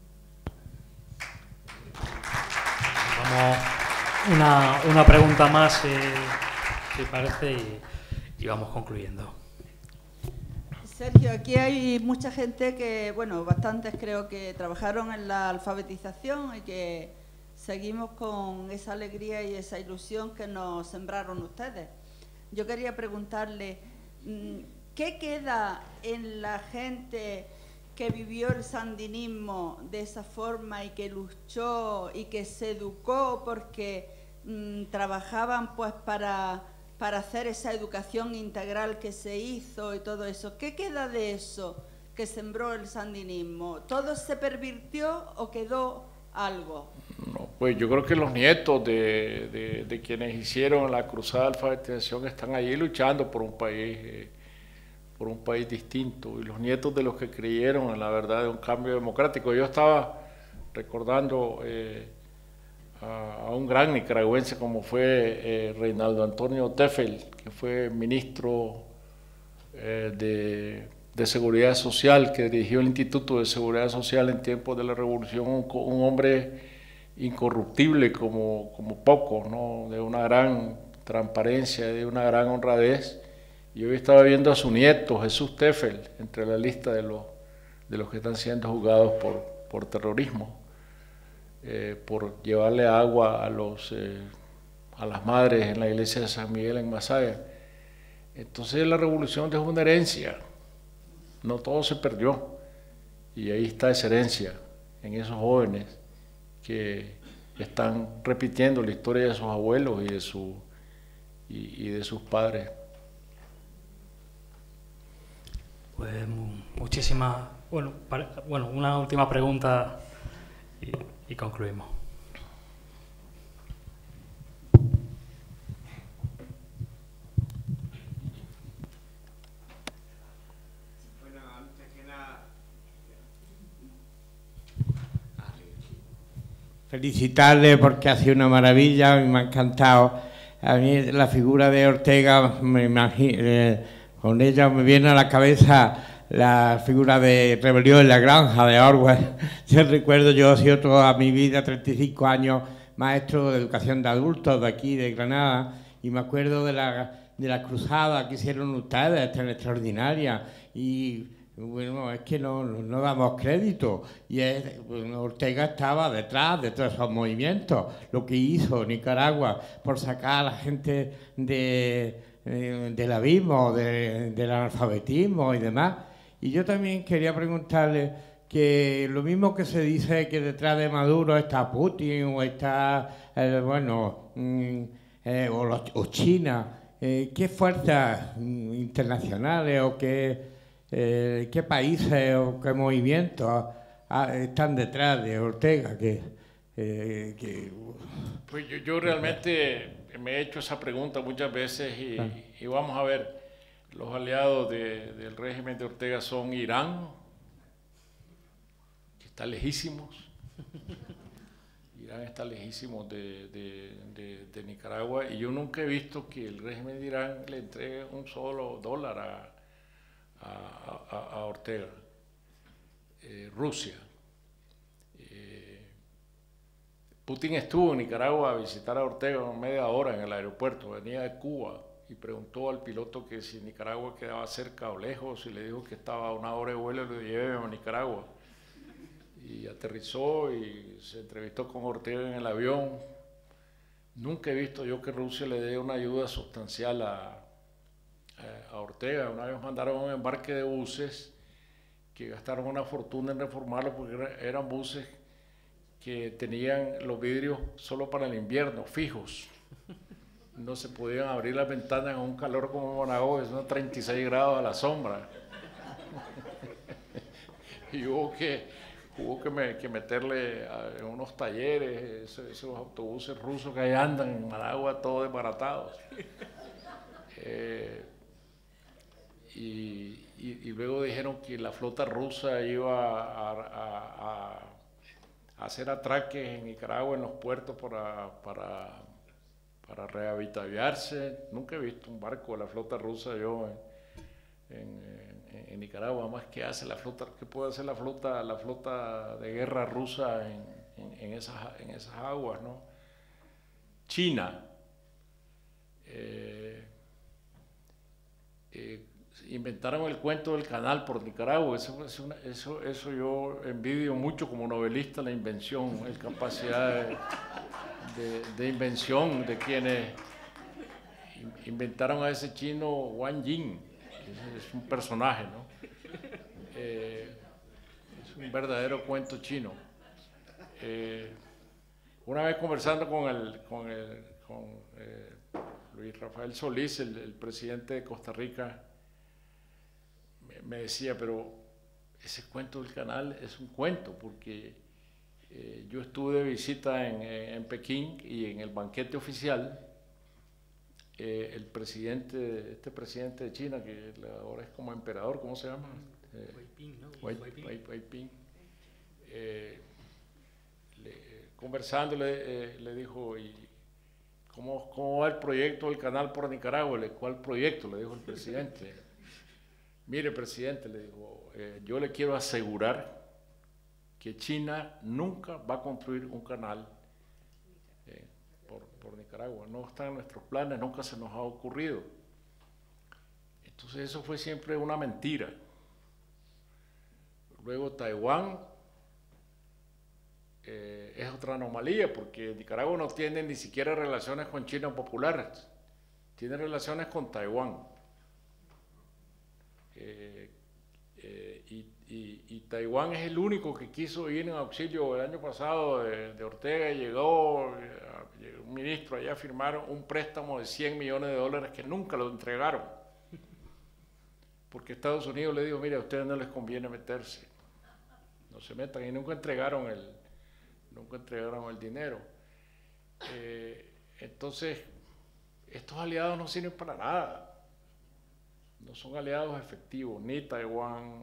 Vamos, una, una pregunta más, eh, si parece, y, y vamos concluyendo. Sergio, aquí hay mucha gente que, bueno, bastantes creo que trabajaron en la alfabetización y que seguimos con esa alegría y esa ilusión que nos sembraron ustedes. Yo quería preguntarle, ¿qué queda en la gente que vivió el sandinismo de esa forma y que luchó y que se educó porque mmm, trabajaban pues para, para hacer esa educación integral que se hizo y todo eso? ¿Qué queda de eso que sembró el sandinismo? ¿Todo se pervirtió o quedó algo. No, pues yo creo que los nietos de, de, de quienes hicieron la cruzada de alfabetización están allí luchando por un país, eh, por un país distinto, y los nietos de los que creyeron en la verdad de un cambio democrático. Yo estaba recordando eh, a, a un gran nicaragüense como fue eh, Reinaldo Antonio Teffel, que fue ministro eh, de, de Seguridad Social, que dirigió el Instituto de Seguridad Social en tiempos de la Revolución, un, un hombre incorruptible como, como pocos, ¿no? De una gran transparencia, de una gran honradez. Y hoy estaba viendo a su nieto, Jesús Teffel, entre la lista de los, de los que están siendo juzgados por, por terrorismo, eh, por llevarle agua a, los, eh, a las madres en la iglesia de San Miguel en Masaya. Entonces la revolución dejó una herencia, no todo se perdió, y ahí está esa herencia en esos jóvenes que están repitiendo la historia de sus abuelos y de, su, y, y de sus padres. Pues muchísimas, bueno, para, bueno, una última pregunta y, y concluimos. Bueno, antes que nada, felicitarle porque ha sido una maravilla, me ha encantado. A mí la figura de Ortega, me imagino, eh, con ella me viene a la cabeza la figura de Rebelión en la Granja de Orwell. Yo recuerdo, yo he sido toda mi vida, treinta y cinco años, maestro de educación de adultos de aquí, de Granada, y me acuerdo de la, de la cruzada que hicieron ustedes, tan extraordinaria, y bueno, es que no, no damos crédito, y es, bueno, Ortega estaba detrás de todos esos movimientos, lo que hizo Nicaragua por sacar a la gente de, de, del abismo, de, del analfabetismo y demás. Y yo también quería preguntarle que lo mismo que se dice que detrás de Maduro está Putin o está, eh, bueno, mm, eh, o, los, o China, eh, ¿qué fuerzas mm, internacionales o qué... Eh, ¿qué países o qué movimientos ah, están detrás de Ortega? Que, eh, que... Pues yo, yo realmente me he hecho esa pregunta muchas veces y, ah. y vamos a ver, los aliados de, del régimen de Ortega son Irán, que está lejísimos, Irán está lejísimo de, de, de, de Nicaragua, y yo nunca he visto que el régimen de Irán le entregue un solo dólar a A, a, a Ortega. eh, Rusia. Eh, Putin estuvo en Nicaragua a visitar a Ortega media hora en el aeropuerto, venía de Cuba y preguntó al piloto que si Nicaragua quedaba cerca o lejos, y le dijo que estaba a una hora de vuelo y le llevé a Nicaragua. Y aterrizó y se entrevistó con Ortega en el avión. Nunca he visto yo que Rusia le dé una ayuda sustancial a a Ortega. Una vez mandaron un embarque de buses que gastaron una fortuna en reformarlo porque eran buses que tenían los vidrios solo para el invierno, fijos. No se podían abrir las ventanas en un calor como Managua, que son treinta y seis grados a la sombra. Y hubo que, hubo que, me, que meterle a, en unos talleres, esos, esos autobuses rusos que ahí andan en Managua todos desbaratados. Eh, Y, y, y luego dijeron que la flota rusa iba a, a, a, a hacer atraques en Nicaragua, en los puertos, para, para, para rehabilitarse. Nunca he visto un barco de la flota rusa yo en, en, en, en Nicaragua. Más que hace la flota, ¿qué puede hacer la flota, la flota de guerra rusa en, en, en, esas, en esas aguas, ¿no? China. Eh, eh, inventaron el cuento del canal por Nicaragua. Eso, eso, eso, eso yo envidio mucho como novelista, la invención, la capacidad de, de, de invención de quienes inventaron a ese chino Wang Jing. Es, es un personaje, ¿no? Eh, es un verdadero cuento chino. Eh, una vez conversando con, el, con, el, con eh, Luis Rafael Solís, el, el presidente de Costa Rica, me decía, pero ese cuento del canal es un cuento, porque eh, yo yo estuve de visita en, en Pekín y en el banquete oficial, eh, el presidente, este presidente de China, que ahora es como emperador, ¿cómo se llama? Eh, Weiping, ¿no? Wei, Wei, Weiping. Eh, le, conversando le, eh, le dijo, ¿y cómo, cómo va el proyecto del canal por Nicaragua? Le, ¿Cuál proyecto? Le dijo el presidente. Mire, presidente, le dijo, eh, yo le quiero asegurar que China nunca va a construir un canal eh, por, por Nicaragua. No está en nuestros planes, nunca se nos ha ocurrido. Entonces eso fue siempre una mentira. Luego Taiwán eh, es otra anomalía, porque Nicaragua no tiene ni siquiera relaciones con China populares, tiene relaciones con Taiwán. Eh, eh, y, y, y Taiwán es el único que quiso ir en auxilio el año pasado de, de Ortega, y llegó, llegó un ministro allá a firmar un préstamo de cien millones de dólares que nunca lo entregaron, porque Estados Unidos le dijo, mire, a ustedes no les conviene meterse, no se metan, y nunca entregaron el, nunca entregaron el dinero. Eh, entonces, estos aliados no sirven para nada. No son aliados efectivos, ni Taiwán,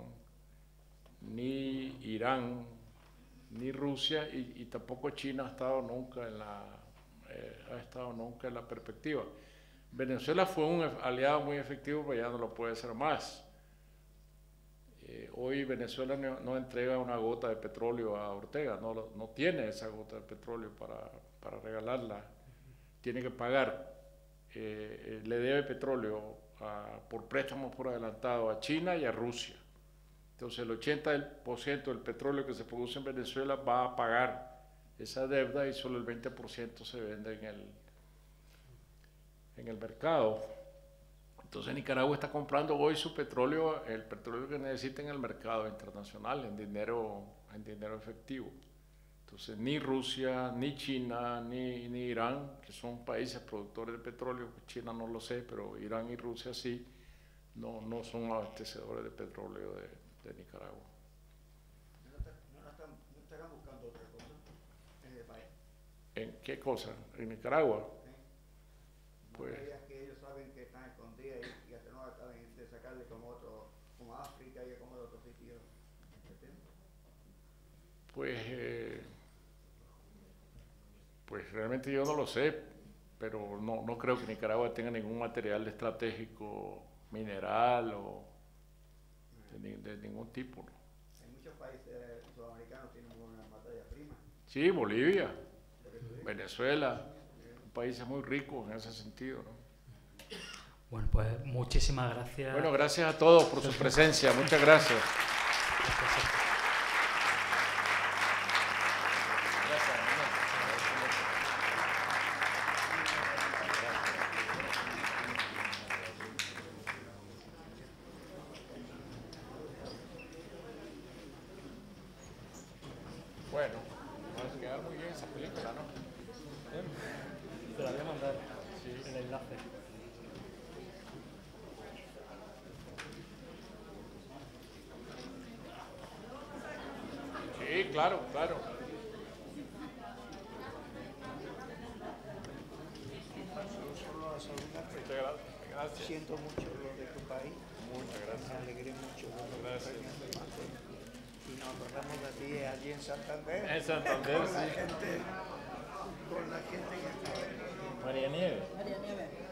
ni Irán, ni Rusia, y, y tampoco China ha estado nunca en la eh, ha estado nunca en la perspectiva. Venezuela fue un aliado muy efectivo, pero ya no lo puede ser más. Eh, hoy Venezuela no, no entrega una gota de petróleo a Ortega, no, no tiene esa gota de petróleo para, para regalarla, tiene que pagar, eh, le debe petróleo A, por préstamos por adelantado a China y a Rusia. Entonces el ochenta por ciento del petróleo que se produce en Venezuela va a pagar esa deuda, y solo el veinte por ciento se vende en el, en el mercado. Entonces Nicaragua está comprando hoy su petróleo, el petróleo que necesita, en el mercado internacional, en dinero, en dinero efectivo. Entonces ni Rusia, ni China, ni, ni Irán, que son países productores de petróleo, China no lo sé, pero Irán y Rusia sí, no, no son abastecedores de petróleo de, de Nicaragua. ¿No están, no están, no estarán buscando otra cosa en el país? ¿En qué cosa? ¿En Nicaragua? ¿Sí? Pues, que ellos saben que están escondidas y, y hasta no acaban de sacarle como otro, como África y como de otros sitios. Pues, eh, pues realmente yo no lo sé, pero no, no creo que Nicaragua tenga ningún material estratégico mineral o de, de ningún tipo, ¿no? En muchos países sudamericanos tienen una materia prima. Sí, Bolivia, Venezuela, países muy ricos en ese sentido, ¿no? Bueno, pues muchísimas gracias. Bueno, gracias a todos por su presencia, muchas gracias. Bueno, va a quedar muy bien esa película, ¿no? Te la voy a mandar, sí, el enlace. Sí, claro, claro. Muchas gracias. Siento mucho lo de tu país. Muchas gracias. Me alegré mucho. Gracias. Y nos acordamos de ti allí en Santander. En Santander, con sí. La gente, con la gente que... María Nieves. María Nieves.